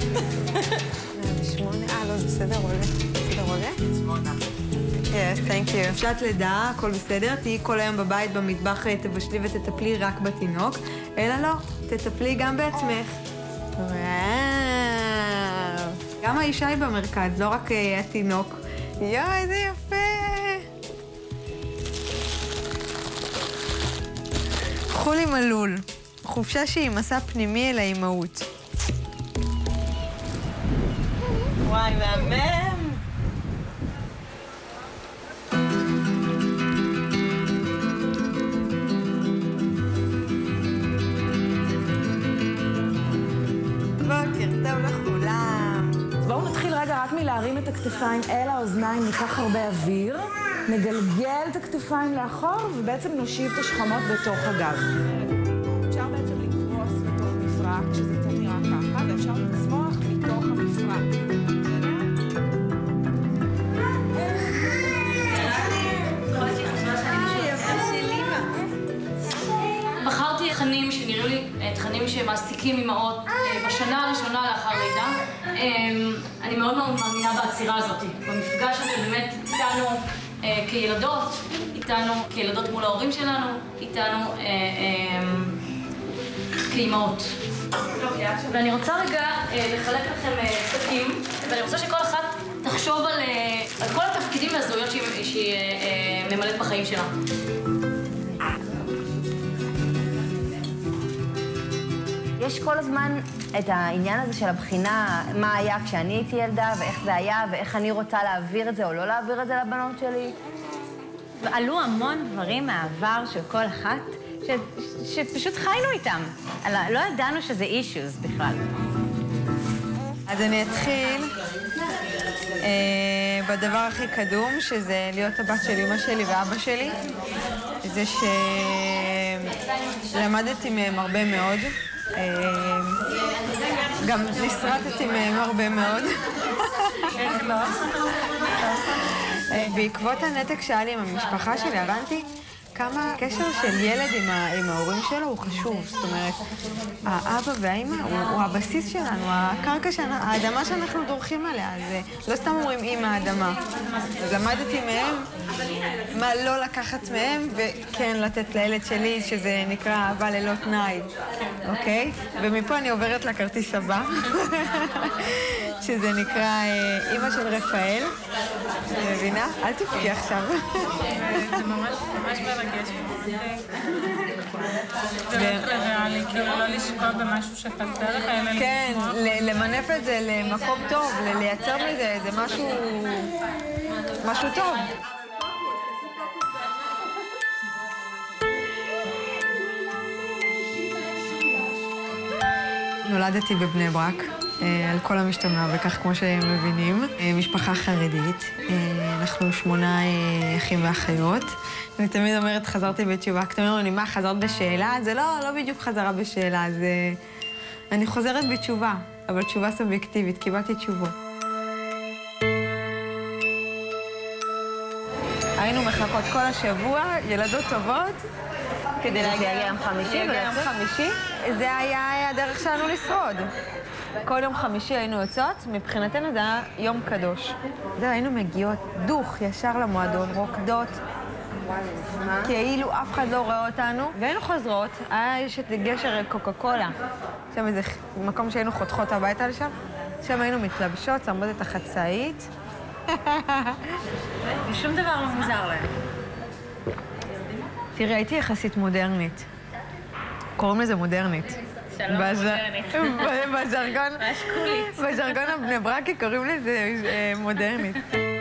8, לא, זה בסדר, עולה. בסדר, עולה? 8. Yes, thank you. חופשת לידה, הכל בסדר. תהיי כל היום בבית, במטבח, תבשלי ותטפלי רק בתינוק. אלא לא, תטפלי גם בעצמך. וואו. גם האישה היא במרכז, לא רק התינוק. יואו, איזה יפה. חול עם הלול. חופשה שהיא מסע פנימי אל האימהות. וואי, מהמם. בוקר טוב לכולם. בואו נתחיל רגע רק מלהרים את הכתפיים אל האוזניים, ניקח הרבה אוויר, נגלגל את הכתפיים לאחור ובעצם נושיב את השכמות בתוך הגב. אפשר בעצם לקרוס לתוך מפרק, כשזה קצת נראה ככה, ואפשר לצמוח מתוך המפרק. בחרתי תכנים שנראו לי תכנים שמעסיקים אימהות בשנה הראשונה לאחר לידה. אני מאוד מאוד מאמינה בעצירה הזאת, במפגש הזה באמת איתנו כילדות, איתנו כילדות מול ההורים שלנו, איתנו כאימהות. ואני רוצה רגע לחלק לכם פתקים, ואני רוצה שכל אחת תחשוב על כל התפקידים והזהויות שהיא ממלאת בחיים שלה. יש כל הזמן את העניין הזה של הבחינה, מה היה כשאני הייתי ילדה, ואיך זה היה, ואיך אני רוצה להעביר את זה או לא להעביר את זה לבנות שלי. ועלו המון דברים מהעבר של כל אחת, שפשוט חיינו איתם. לא ידענו שזה אישוז בכלל. אז אני אתחיל בדבר הכי קדום, שזה להיות הבת של אמא שלי ואבא שלי. זה שלמדתי מהם הרבה מאוד. גם נסרטתי מהם הרבה מאוד. בעקבות הנתק שהיה לי עם המשפחה שלי, הבנתי כמה הקשר של ילד עם ההורים שלו הוא חשוב. זאת אומרת, האבא והאמא הוא הבסיס שלנו, הקרקע שלנו, האדמה שאנחנו דורכים עליה. אז לא סתם אומרים אמא האדמה. אז למדתי מהם מה לא לקחת מהם, וכן לתת לילד שלי, שזה נקרא אהבה ללא תנאי, אוקיי? ומפה אני עוברת לכרטיס הבא, שזה נקרא אמא של רפאל. מבינה? אל תפקי עכשיו. זה ממש מרגש. זה ריאלי, כאילו לא לשקוע במשהו שחסר לך, אלא לשמוח. כן, למנף את זה למקום טוב, לייצר מזה איזה משהו טוב. נולדתי בבני ברק, על כל המשתמע, וכך כמו שהם מבינים. משפחה חרדית, אנחנו 8 אחים ואחיות. אני תמיד אומרת, חזרתי בתשובה. אתם אומרים לי, מה, חזרת בשאלה? זה לא בדיוק חזרה בשאלה, אני חוזרת בתשובה, אבל תשובה סובייקטיבית, קיבלתי תשובות. היינו מחכות כל השבוע, ילדות טובות, כדי להגיע יום חמישי. זה היה הדרך שלנו לשרוד. כל יום חמישי היינו יוצאות, מבחינתנו זה היה יום קדוש. היינו מגיעות דוך ישר למועדון, רוקדות, כאילו אף אחד לא רואה אותנו, והיינו חוזרות, יש את גשר קוקה קולה, שם איזה מקום שהיינו חותכות הביתה לשם, שם היינו מתלבשות, שמות את החצאית. ושום דבר לא מוזר להם. תראי, הייתי יחסית מודרנית. קוראים לזה מודרנית. שלום, מודרנית. בז'רגון הבני ברקי קוראים לזה מודרנית.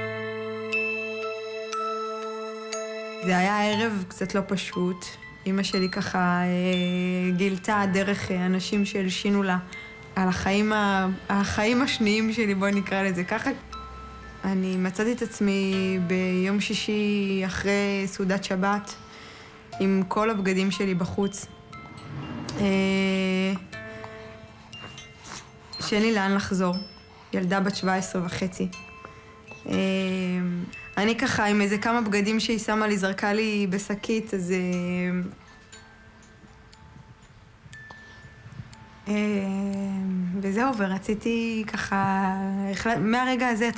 זה היה ערב קצת לא פשוט. אמא שלי ככה גילתה דרך אנשים שהלשינו לה על החיים השניים שלי, בואי נקרא לזה ככה. אני מצאתי את עצמי ביום שישי אחרי סעודת שבת עם כל הבגדים שלי בחוץ. שאין לי לאן לחזור. ילדה בת 17.5. אני ככה עם איזה כמה בגדים שהיא שמה לי, זרקה לי בשקית, אז... וזהו, ורציתי ככה... מהרגע הזה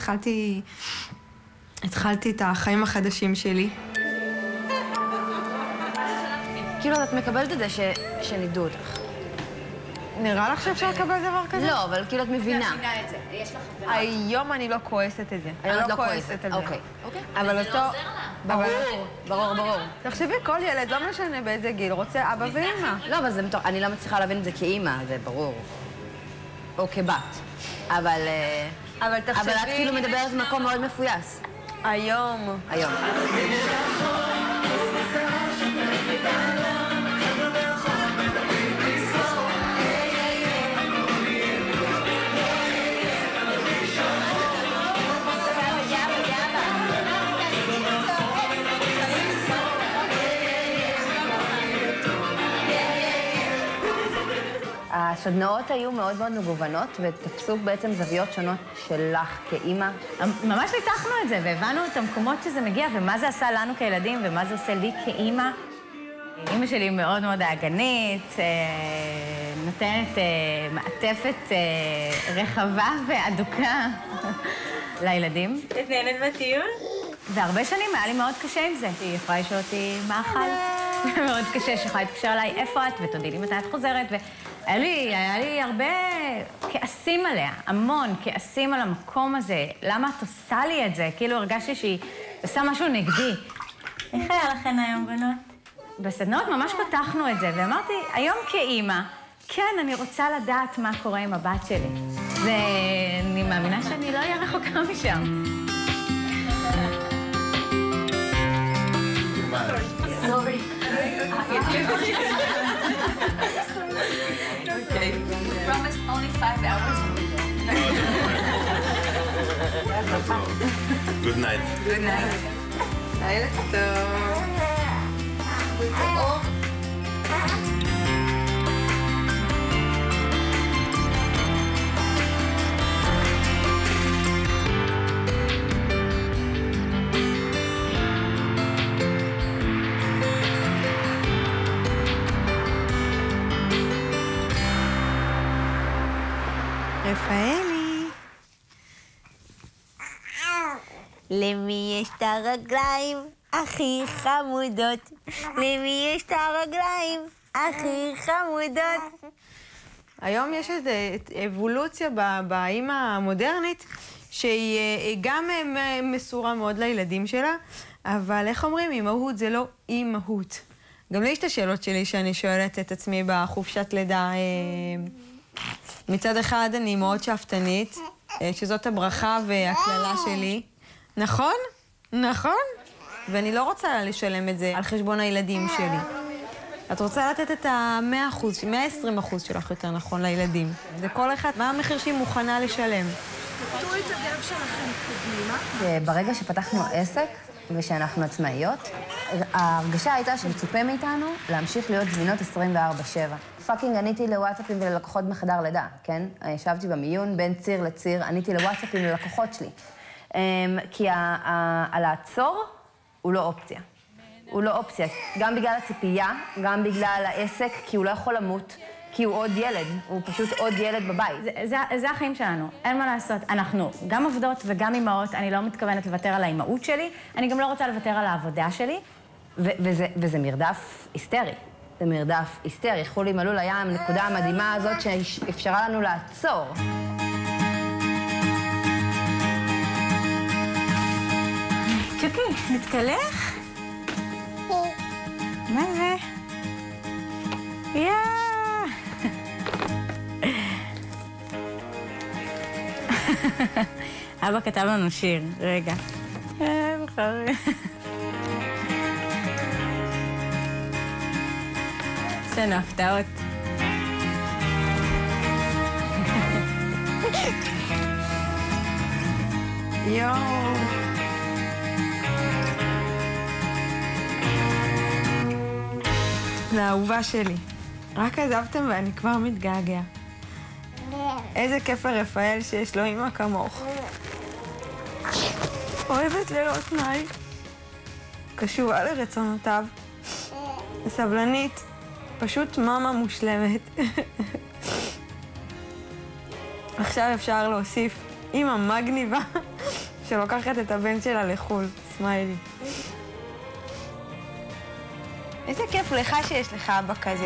התחלתי את החיים החדשים שלי. כאילו, את מקבלת את זה שנידו אותך. נראה לך שאפשר לקבל דבר כזה? לא, אבל כאילו את מבינה. היום אני לא כועסת את זה. היום את לא כועסת. אוקיי. אבל אותו... ברור. תחשבי, כל ילד, לא משנה באיזה גיל, רוצה אבא ואמא. לא, אבל זה מתוק. אני לא מצליחה להבין את זה כאמא, זה ברור. או כבת. אבל את כאילו מדברת במקום מאוד מפויס. היום. הסדנאות היו מאוד מאוד מגוונות, ותפסו בעצם זוויות שונות שלך כאימא. ממש ניתחנו את זה, והבנו את המקומות שזה מגיע, ומה זה עשה לנו כילדים, ומה זה עושה לי כאימא. אימא שלי מאוד מאוד דאגנית, נותנת מעטפת רחבה ואדוקה לילדים. את נהנית בטיול? והרבה שנים היה לי מאוד קשה עם זה. היא יכולה לשאול אותי מה אכל. מאוד קשה שיכולה להתקשר עליי איפה את, ותודי לי מתי את חוזרת. היה לי הרבה כעסים עליה, המון כעסים על המקום הזה. למה את עושה לי את זה? כאילו הרגשתי שהיא עושה משהו נגדי. איך היה לכן היום, בנות? בסדנאות ממש פתחנו את זה, ואמרתי, היום כאימא, כן, אני רוצה לדעת מה קורה עם הבת שלי. ואני מאמינה שאני לא אהיה רחוקה משם. Sorry. Okay. Promise only 5 hours. Good night. Good night. לילה טוב. רפאלי. למי יש את הרגליים הכי חמודות? למי יש את הרגליים הכי חמודות? היום יש איזו אבולוציה באמא המודרנית, שהיא גם מסורה מאוד לילדים שלה, אבל איך אומרים, אימהות זה לא אימהות. גם לי יש את השאלות שלי שאני שואלת את עצמי בחופשת לידה. מצד אחד אני מאוד שאפתנית, שזאת הברכה והכללה שלי. נכון? נכון? ואני לא רוצה לשלם את זה על חשבון הילדים שלי. את רוצה לתת את ה-100%, 120% שלך יותר נכון לילדים. זה כל אחד, מה המחיר שהיא מוכנה לשלם? תפתו את הגב שלכם קדימה. ברגע שפתחנו עסק ושאנחנו עצמאיות, ההרגשה הייתה שמצופה מאיתנו להמשיך להיות זמינות 24/7. פאקינג עניתי לוואטסאפים וללקוחות בחדר לידה, כן? ישבתי במיון בין ציר לציר, עניתי לוואטסאפים ללקוחות שלי. כי לעצור הוא לא אופציה. הוא לא אופציה, גם בגלל הציפייה, גם בגלל העסק, כי הוא לא יכול למות, כי הוא עוד ילד, הוא פשוט עוד ילד בבית. זה החיים שלנו, אין מה לעשות. אנחנו גם עובדות וגם אימהות, אני לא מתכוונת לוותר על האימהות שלי, אני גם לא רוצה לוותר על העבודה שלי, וזה מרדף היסטרי. זה מרדף היסטרי. חולי מלול היה הנקודה המדהימה הזאת שאפשרה לנו לעצור. צ'וקי, נתקלח? מה זה? אבא כתב לנו שיר, רגע. יש לנו הפתעות. יואו. זה האהובה שלי. רק עזבתם ואני כבר מתגעגע. איזה כיף לרפאל שיש לו אמא כמוך. אוהבת ללא תנאי. קשובה לרצונותיו. סבלנית. פשוט מאמה מושלמת. עכשיו אפשר להוסיף אמא מגניבה שלוקחת את הבן שלה לחול. סמיילי. איזה כיף לך שיש לך אבא כזה.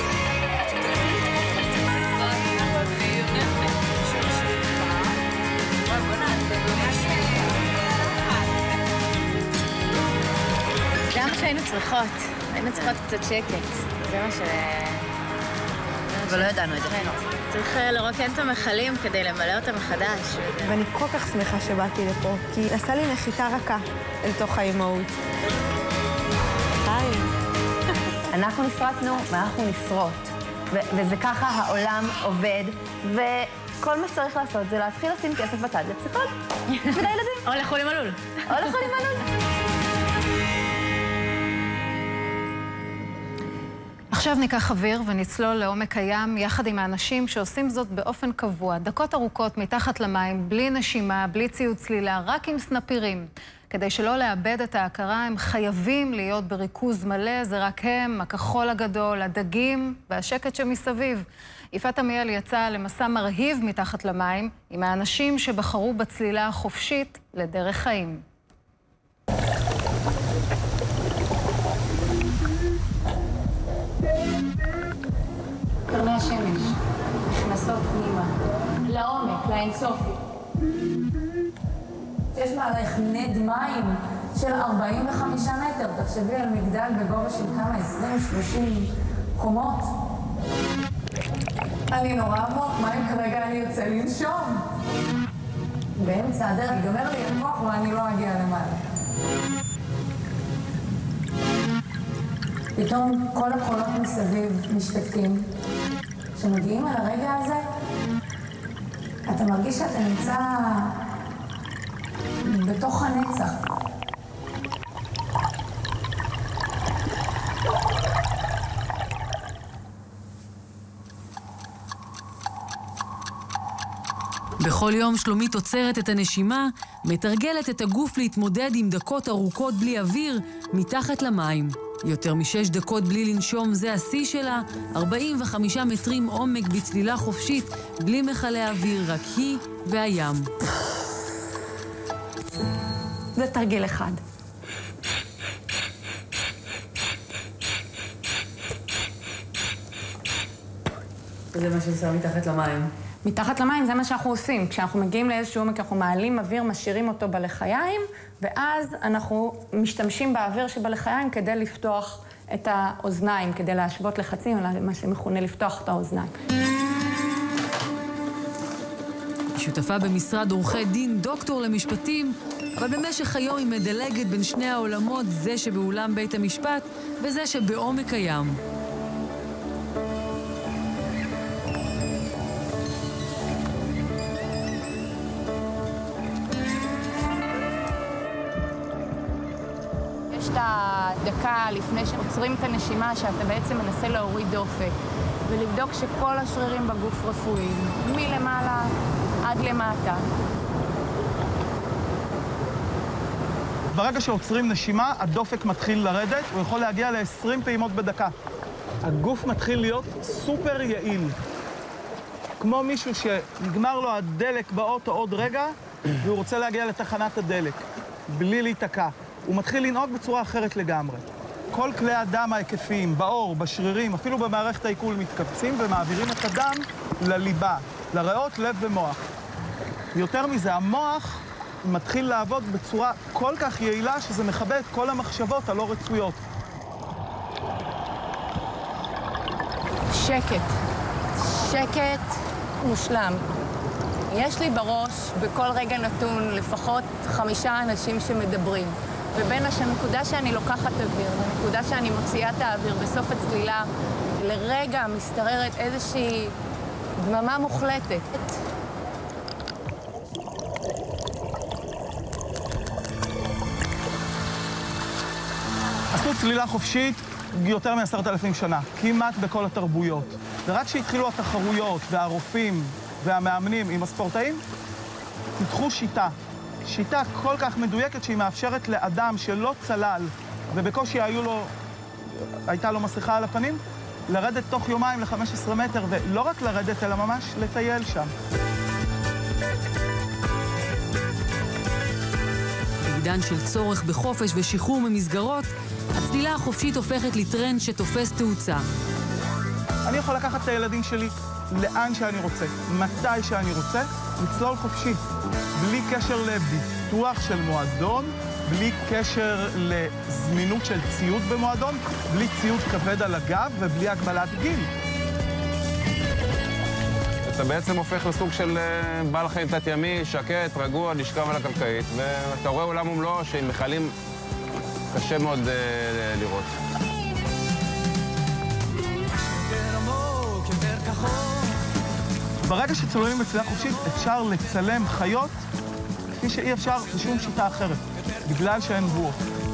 זה מה שהיינו צריכות. היינו צריכות קצת שקט. זה מה ש... אבל לא ידענו את זה. צריך לרוקן את המחלים כדי למלא אותם מחדש. ואני כל כך שמחה שבאתי לפה, כי עשה לי נחיתה רכה אל תוך האימהות. היי. אנחנו נפרטנו, ואנחנו נפרוט. וזה ככה העולם עובד, וכל מה שצריך לעשות זה להתחיל לשים כסף בצד לפסיכולוג. ולילדים. או לחול עם עלול. או לחול עם עלול. עכשיו ניקח אוויר ונצלול לעומק הים יחד עם האנשים שעושים זאת באופן קבוע, דקות ארוכות מתחת למים, בלי נשימה, בלי ציוד צלילה, רק עם סנפירים. כדי שלא לאבד את ההכרה, הם חייבים להיות בריכוז מלא, זה רק הם, הכחול הגדול, הדגים והשקט שמסביב. יפעת עמיאל יצאה למסע מרהיב מתחת למים, עם האנשים שבחרו בצלילה החופשית לדרך חיים. קרני השמש, נכנסות פנימה, לעומק, לאינסופי. יש מעליך נד מים של 45 מטר, תחשבי על מגדל בגובה של כמה, 20-30 קומות. אני נורא עמוק, מה אם כרגע אני יוצא לנשום? באמצע הדרך ייגמר לי הכוח ואני לא אגיע למעלה. פתאום כל הקולות מסביב משתתקים. כשמגיעים על הרגע הזה, אתה מרגיש שאתה נמצא בתוך הנצח. בכל יום שלומית עוצרת את הנשימה, מתרגלת את הגוף להתמודד עם דקות ארוכות בלי אוויר מתחת למים. יותר מ6 דקות בלי לנשום זה השיא שלה, 45 מטרים עומק בצלילה חופשית, בלי מחלי אוויר, רק היא והים. זה תרגיל אחד. זה מה שעושה מתחת למים. מתחת למים זה מה שאנחנו עושים. כשאנחנו מגיעים לאיזשהו עומק, אנחנו מעלים אוויר, משאירים אותו בלחיים, ואז אנחנו משתמשים באוויר שבלחיים כדי לפתוח את האוזניים, כדי להשוות לחצים, מה שמכונה לפתוח את האוזניים. שותפה במשרד עורכי דין, דוקטור למשפטים, אבל במשך היום היא מדלגת בין שני העולמות, זה שבאולם בית המשפט וזה שבעומק הים. יש את הדקה לפני שעוצרים את הנשימה, שאתה בעצם מנסה להוריד דופק, ולבדוק שכל השרירים בגוף רפואיים, מלמעלה עד למטה. ברגע שעוצרים נשימה, הדופק מתחיל לרדת, הוא יכול להגיע ל-20 פעימות בדקה. הגוף מתחיל להיות סופר יעיל. כמו מישהו שנגמר לו הדלק באוטו עוד רגע, והוא רוצה להגיע לתחנת הדלק, בלי להיתקע. הוא מתחיל לנהוג בצורה אחרת לגמרי. כל כלי הדם ההיקפיים, בעור, בשרירים, אפילו במערכת העיכול מתכווצים ומעבירים את הדם לליבה, לריאות, לב ומוח. יותר מזה, המוח מתחיל לעבוד בצורה כל כך יעילה שזה מכבה את כל המחשבות הלא רצויות. שקט. שקט מושלם. יש לי בראש בכל רגע נתון לפחות 5 אנשים שמדברים. ובין הנקודה שאני לוקחת אוויר, לנקודה שאני מוציאה את האוויר בסוף הצלילה, לרגע מסתררת איזושהי דממה מוחלטת. עשו צלילה חופשית יותר מ10,000 שנה, כמעט בכל התרבויות. ורק כשהתחילו התחרויות והרופאים והמאמנים עם הספורטאים, פיתחו שיטה כל כך מדויקת שהיא מאפשרת לאדם שלא צלל ובקושי הייתה לו מסכה על הפנים, לרדת תוך יומיים ל-15 מטר, ולא רק לרדת, אלא ממש לטייל שם. בעידן של צורך בחופש ושחרור ממסגרות, הצלילה החופשית הופכת לטרנד שתופס תאוצה. אני יכול לקחת את הילדים שלי לאן שאני רוצה, מתי שאני רוצה, לצלול חופשי, בלי קשר לביטוח של מועדון, בלי קשר לזמינות של ציוד במועדון, בלי ציוד כבד על הגב ובלי הגבלת גיל. אתה בעצם הופך לסוג של בעל חיים תת-ימי, שקט, רגוע, נשכב על הקרקעית, ואתה רואה עולם ומלואו שעם מכלים קשה מאוד לראות. ברגע שצוללים בצלילה חופשית אפשר לצלם חיות כפי שאי אפשר בשום שיטה אחרת, בגלל שהן בועות.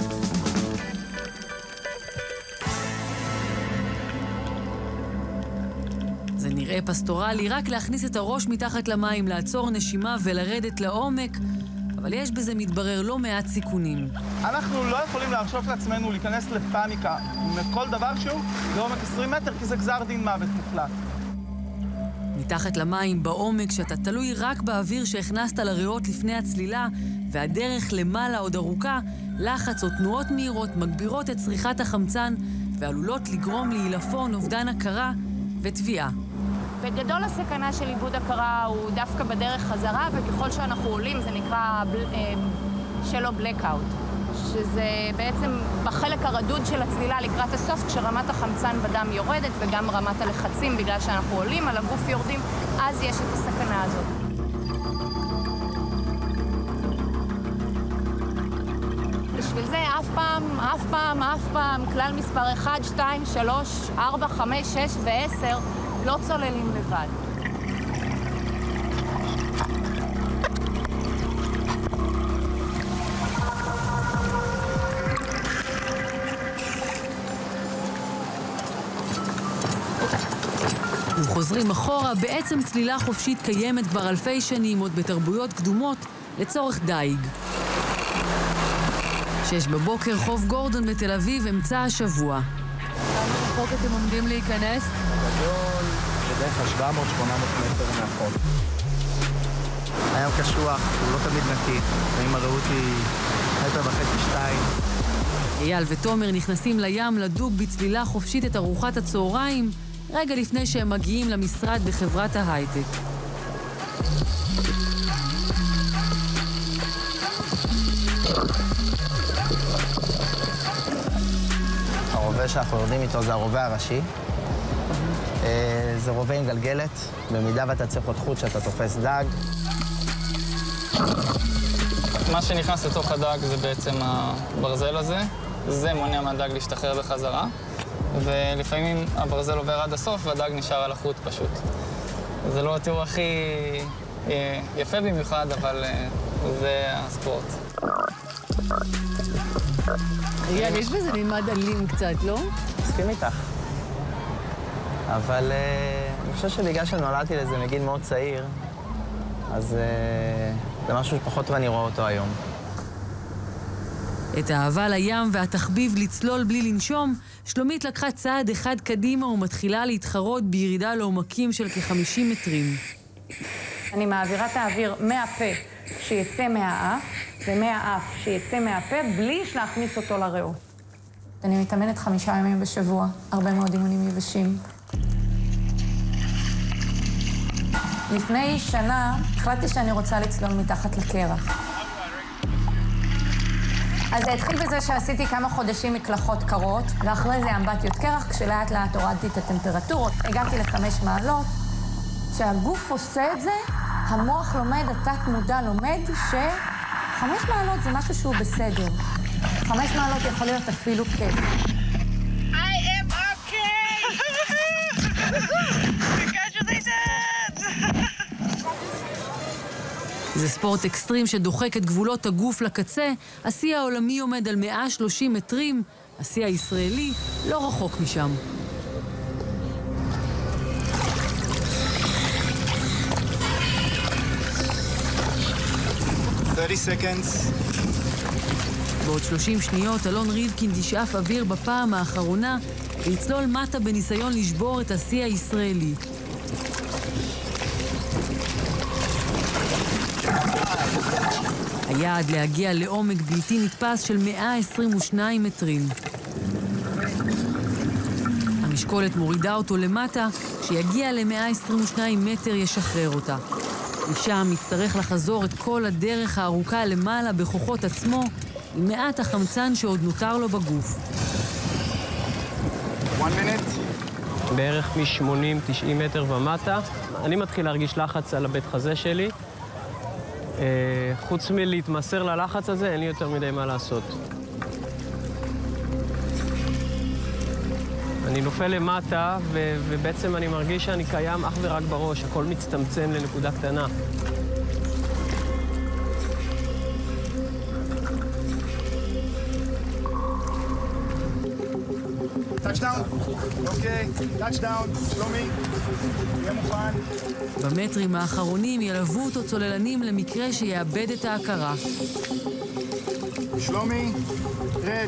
זה נראה פסטורלי רק להכניס את הראש מתחת למים, לעצור נשימה ולרדת לעומק, אבל יש בזה מתברר לא מעט סיכונים. אנחנו לא יכולים להרשות לעצמנו להיכנס לפאניקה מכל דבר שהוא לעומק 20 מטר, כי זה גזר דין מוות מוחלט. מתחת למים, בעומק, שאתה תלוי רק באוויר שהכנסת לריאות לפני הצלילה, והדרך למעלה עוד ארוכה, לחץ או תנועות מהירות מגבירות את צריכת החמצן, ועלולות לגרום להילפון, אובדן הכרה וטביעה. בגדול הסכנה של איבוד הכרה הוא דווקא בדרך חזרה, וככל שאנחנו עולים זה נקרא שלו בלקאוט, שזה בעצם בחלק הרדוד של הצלילה לקראת הסוף, כשרמת החמצן בדם יורדת וגם רמת הלחצים, בגלל שאנחנו עולים על הגוף יורדים, אז יש את הסכנה הזאת. בשביל זה אף פעם, כלל מספר 1, 2, 3, 4, 5, 6 ו-10 לא צוללים לבד. וחוזרים אחורה, בעצם צלילה חופשית קיימת כבר אלפי שנים עוד בתרבויות קדומות לצורך דייג. 6 בבוקר, חוף גורדון בתל אביב, אמצע השבוע. כמה רחוק אתם עומדים להיכנס? גדול, בדרך כלל 700-800 מטר מהחול. הים קשוח, הוא לא תמיד נקי, ואם הרעות היא 1.5-2. אייל ותומר נכנסים לים לדוג בצלילה חופשית את ארוחת הצהריים, רגע לפני שהם מגיעים למשרד בחברת ההייטק. הרובה שאנחנו יורדים איתו זה הרובה הראשי. זה רובה עם גלגלת, במידה ואתה צריך עוד חוט שאתה תופס דג. מה שנכנס לתוך הדג זה בעצם הברזל הזה. זה מונע מהדג להשתחרר בחזרה. ולפעמים הברזל עובר עד הסוף והדג נשאר על החוט פשוט. זה לא התיאור הכי יפה במיוחד, אבל זה הספורט. אייל, יש בזה מימד אלים קצת, לא? מסכים איתך. אבל אני חושב שבגלל שנולדתי לזה מגיל מאוד צעיר, אז זה משהו שפחות ואני רואה אותו היום. את האהבה לים והתחביב לצלול בלי לנשום, שלומית לקחה צעד אחד קדימה ומתחילה להתחרות בירידה לעומקים של כ-50 מטרים. אני מעבירה את האוויר מהפה שיצא מהאף, ומהאף שיצא מהפה בלי להכניס אותו לריאות. אני מתאמנת 5 ימים בשבוע, הרבה מאוד אימונים יבשים. לפני שנה החלטתי שאני רוצה לצלול מתחת לקרח. אז זה התחיל בזה שעשיתי כמה חודשים מקלחות קרות, ואחרי זה אמבטיות קרח, כשלאט לאט הורדתי את הטמפרטורות, הגעתי ל5 מעלות. כשהגוף עושה את זה, המוח לומד, התת מודע לומד, ש5 מעלות זה משהו שהוא בסדר. 5 מעלות יכול להיות אפילו כיף. I am okay! Congratulations! זה ספורט אקסטרים שדוחק את גבולות הגוף לקצה, השיא העולמי עומד על 130 מטרים, השיא הישראלי לא רחוק משם. בעוד 30 שניות אלון ריבקין תשאף אוויר בפעם האחרונה ויצלול מטה בניסיון לשבור את השיא הישראלי. היעד להגיע לעומק בלתי נתפס של 122 מטרים. המשקולת מורידה אותו למטה, כשיגיע ל-122 מטר ישחרר אותה. משם יצטרך לחזור את כל הדרך הארוכה למעלה בכוחות עצמו, עם מעט החמצן שעוד נותר לו בגוף. 1 minute. בערך מ-80-90 מטר ומטה. אני מתחיל להרגיש לחץ על הבית חזה שלי. חוץ מלהתמסר ללחץ הזה, אין לי יותר מדי מה לעשות. אני נופל למטה, ובעצם אני מרגיש שאני קיים אך ורק בראש. הכל מצטמצם לנקודה קטנה. טאצ'דאון. אוקיי, טאצ'דאון. שלומי, תהיה מוכן. במטרים האחרונים ילוו אותו צוללנים למקרה שיאבד את ההכרה. שלומי, רד.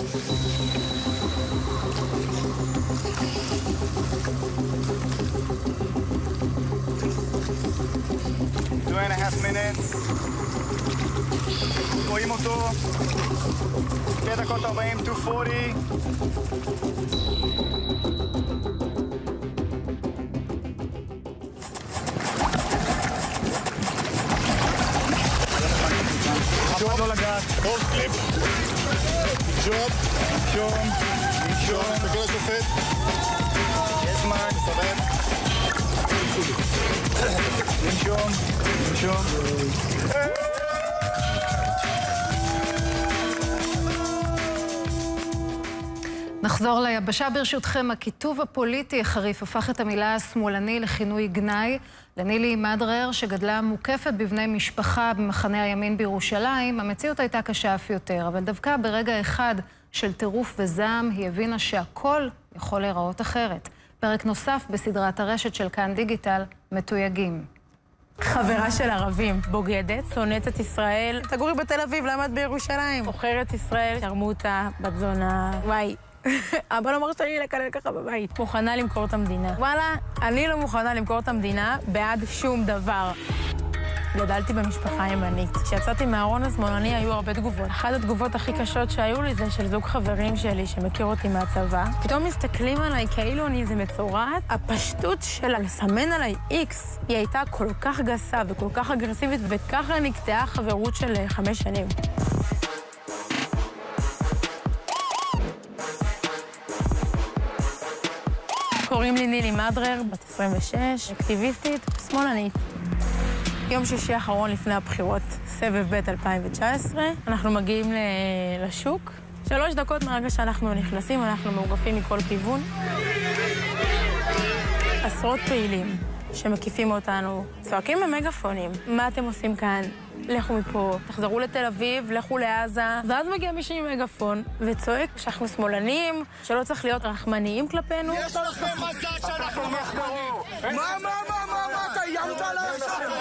2.5 minutes. רואים אותו. 2 דקות 40, 240. אף אחד לא לגעת. כל קליפ. שוב. שום. שום. תסתכל לשופט. יש זמן. תסתובב. נשום. נשום. נחזור ליבשה ברשותכם. הכיתוב הפוליטי החריף הפך את המילה השמאלני לכינוי גנאי. לנילי מדרר, שגדלה מוקפת בבני משפחה במחנה הימין בירושלים, המציאות הייתה קשה אף יותר, אבל דווקא ברגע אחד של טירוף וזעם היא הבינה שהכל יכול להיראות אחרת. פרק נוסף בסדרת הרשת של כאן דיגיטל, מתויגים. חברה של ערבים, בוגדת, שונאת את ישראל. תגורי בתל אביב, למה את בירושלים? אוכרת ישראל, שרמוטה, בת זונה, וואי. אבא לא מרשה לי לקלל ככה בבית. מוכנה למכור את המדינה. וואלה, אני לא מוכנה למכור את המדינה בעד שום דבר. גדלתי במשפחה ימנית. כשיצאתי מהארון השמאלני היו הרבה תגובות. אחת התגובות הכי קשות שהיו לי זה של זוג חברים שלי שמכיר אותי מהצבא. פתאום מסתכלים עליי כאילו אני איזה מצורעת. הפשטות שלה לסמן עליי איקס היא הייתה כל כך גסה וכל כך אגרסיבית, וככה נקטעה חברות של 5 שנים. קוראים לי נילי מדרר, בת 26, אקטיביסטית, שמאלנית. יום שישי האחרון לפני הבחירות, סבב ב' 2019, אנחנו מגיעים לשוק. 3 דקות מהרגע שאנחנו נכנסים, אנחנו מאוגפים מכל כיוון. עשרות פעילים שמקיפים אותנו, צועקים במגפונים. מה אתם עושים כאן? לכו מפה, תחזרו לתל אביב, לכו לעזה. ואז מגיע מישהו עם מגפון וצועק שאנחנו שמאלנים, שלא צריך להיות רחמניים כלפינו. יש לכם מזל שאנחנו מחקרו! מה, אתה איימת עליו?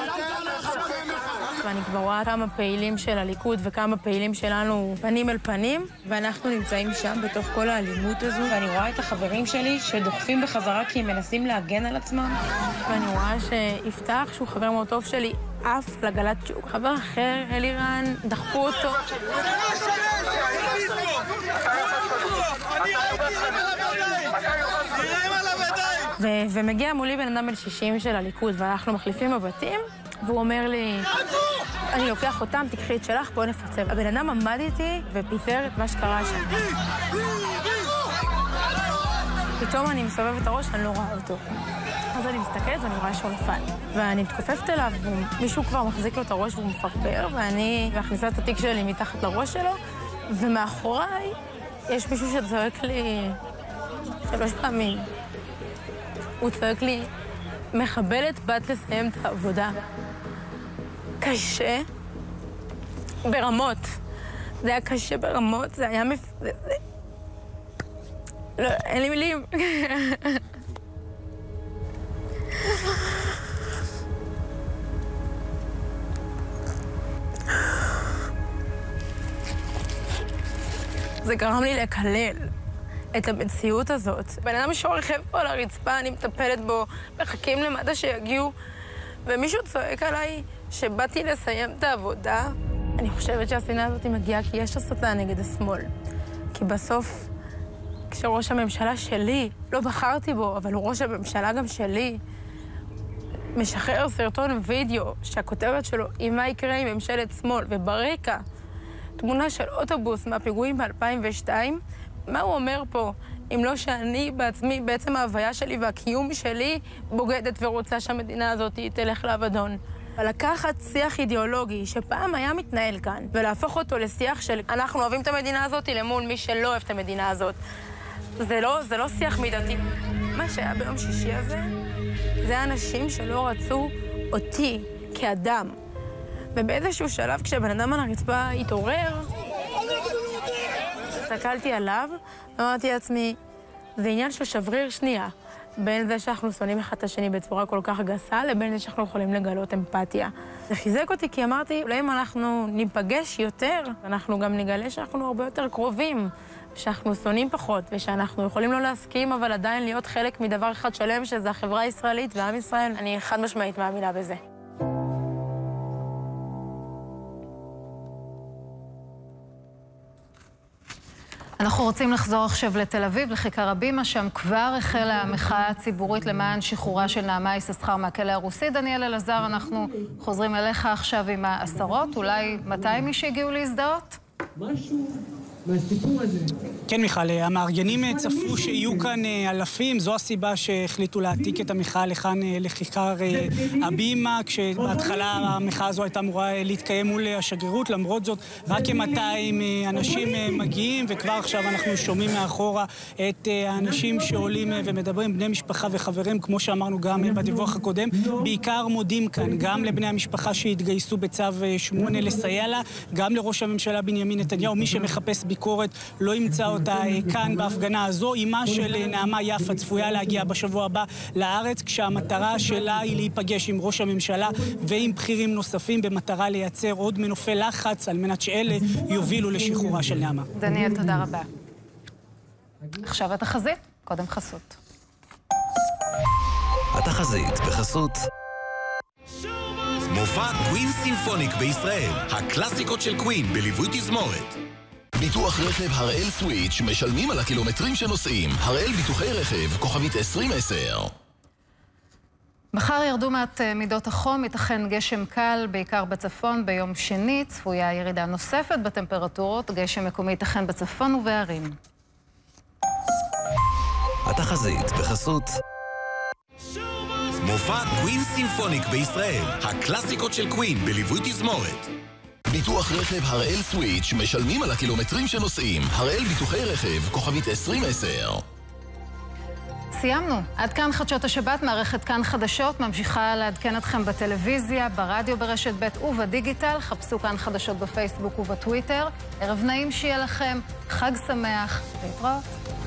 ואני כבר רואה כמה פעילים של הליכוד וכמה פעילים שלנו פנים אל פנים, ואנחנו נמצאים שם בתוך כל האלימות הזו, ואני רואה את החברים שלי שדוחפים בחזרה כי הם מנסים להגן על עצמם, ואני רואה שיפתח, שהוא חבר מאוד טוב שלי, אף לגלת שוק. חבר אחר, אלירן, דחפו אותו. ומגיע מולי בן אדם בן 60 של הליכוד, ואנחנו מחליפים בבתים, והוא אומר לי, אני לוקח אותם, תקחי את שלך, בוא נפצב. הבן אדם עמד איתי ופיזר את מה שקרה שם. פתאום אני מסובבת את הראש, אני לא רואה אותו. אז אני מסתכלת ואני רואה שהוא נפל. ואני מתכופפת אליו, ומישהו כבר מחזיק לו את הראש והוא מפרפר, ואני מכניסה את התיק שלי מתחת לראש שלו, ומאחוריי יש מישהו שצועק לי 3 פעמים. הוא צועק לי, מחבלת בת לסיים את העבודה. קשה ברמות. זה היה קשה ברמות, זה היה לא, אין לי מילים. זה גרם לי לקלל את המציאות הזאת. בן אדם שורחב פה על הרצפה, אני מטפלת בו, מחכים למטה שיגיעו, ומישהו צועק עליי שבאתי לסיים את העבודה. אני חושבת שהשנאה הזאת מגיעה כי יש הסתה נגד השמאל. כי בסוף, כשראש הממשלה שלי, לא בחרתי בו, אבל הוא ראש הממשלה גם שלי, משחרר סרטון וידאו שהכותבת שלו היא מה יקרה עם ממשלת שמאל, וברקע תמונה של אוטובוס מהפיגועים ב-2002, מה הוא אומר פה? אם לא שאני בעצמי, בעצם ההוויה שלי והקיום שלי, בוגדת ורוצה שהמדינה הזאת תלך לאבדון. ולקחת שיח אידיאולוגי שפעם היה מתנהל כאן, ולהפוך אותו לשיח של אנחנו אוהבים את המדינה הזאת למול מי שלא אוהב את המדינה הזאת. זה לא שיח מידתי. מה שהיה ביום שישי הזה, זה אנשים שלא רצו אותי כאדם. ובאיזשהו שלב, כשבן אדם על הרצפה התעורר, הסתכלתי עליו, ואמרתי לעצמי, זה עניין של שבריר שנייה, בין זה שאנחנו שונאים אחד את השני בצורה כל כך גסה, לבין זה שאנחנו יכולים לגלות אמפתיה. זה חיזק אותי כי אמרתי, אולי אם אנחנו ניפגש יותר, אנחנו גם נגלה שאנחנו הרבה יותר קרובים, שאנחנו שונאים פחות, ושאנחנו יכולים לא להסכים, אבל עדיין להיות חלק מדבר אחד שלם, שזה החברה הישראלית ועם ישראל. אני חד משמעית מאמינה בזה. אנחנו רוצים לחזור עכשיו לתל אביב, לכיכר הבימה, שם כבר החלה המחאה הציבורית למען שחרורה של נעמה יששכר מהכלא הרוסי. דניאל אלעזר, אנחנו חוזרים אליך עכשיו עם העשרות, אולי 200 מי שהגיעו להזדהות? משהו מהסיפור הזה. כן, מיכל, המארגנים צפו שיהיו כאן אלפים, זו הסיבה שהחליטו להעתיק את המחאה לכאן לכיכר הבימה, כשבהתחלה המחאה הזו הייתה אמורה להתקיים מול השגרירות, למרות זאת רק כ-200 אנשים מגיעים, וכבר עכשיו אנחנו שומעים מאחורה את האנשים שעולים ומדברים, בני משפחה וחברים, כמו שאמרנו גם בדיווח הקודם, בעיקר מודים כאן, גם לבני המשפחה שהתגייסו בצו 8 לסייע לה, גם לראש הממשלה בנימין נתניהו, מי שמחפש ביקורת לא ימצא אותה כאן בהפגנה הזו. אימה של נעמה יפה צפויה להגיע בשבוע הבא לארץ, כשהמטרה שלה היא להיפגש עם ראש הממשלה ועם בכירים נוספים במטרה לייצר עוד מנופי לחץ על מנת שאלה יובילו לשחרורה של נעמה. דניאל, תודה רבה. עכשיו התחזית, קודם חסות. התחזית בחסות מופע קווין סימפוניק בישראל, הקלאסיקות של קווין בליווי תזמורת. ביטוח רכב הראל סוויץ', משלמים על הקילומטרים שנוסעים. הראל ביטוחי רכב, כוכבית 2010. מחר ירדו מעט מידות החום, ייתכן גשם קל, בעיקר בצפון. ביום שני צפויה ירידה נוספת בטמפרטורות, גשם מקומי ייתכן בצפון ובערים. התחזית בחסות מופע קווין סימפוניק בישראל, הקלאסיקות של קווין בליווי תזמורת. ביטוח רכב הראל סוויץ', משלמים על הקילומטרים שנוסעים. הראל ביטוחי רכב, כוכבית 2010. סיימנו. עד כאן חדשות השבת, מערכת כאן חדשות ממשיכה לעדכן אתכם בטלוויזיה, ברדיו, ברשת ב' ובדיגיטל. חפשו כאן חדשות בפייסבוק ובטוויטר. ערב נעים שיהיה לכם, חג שמח, להתראות.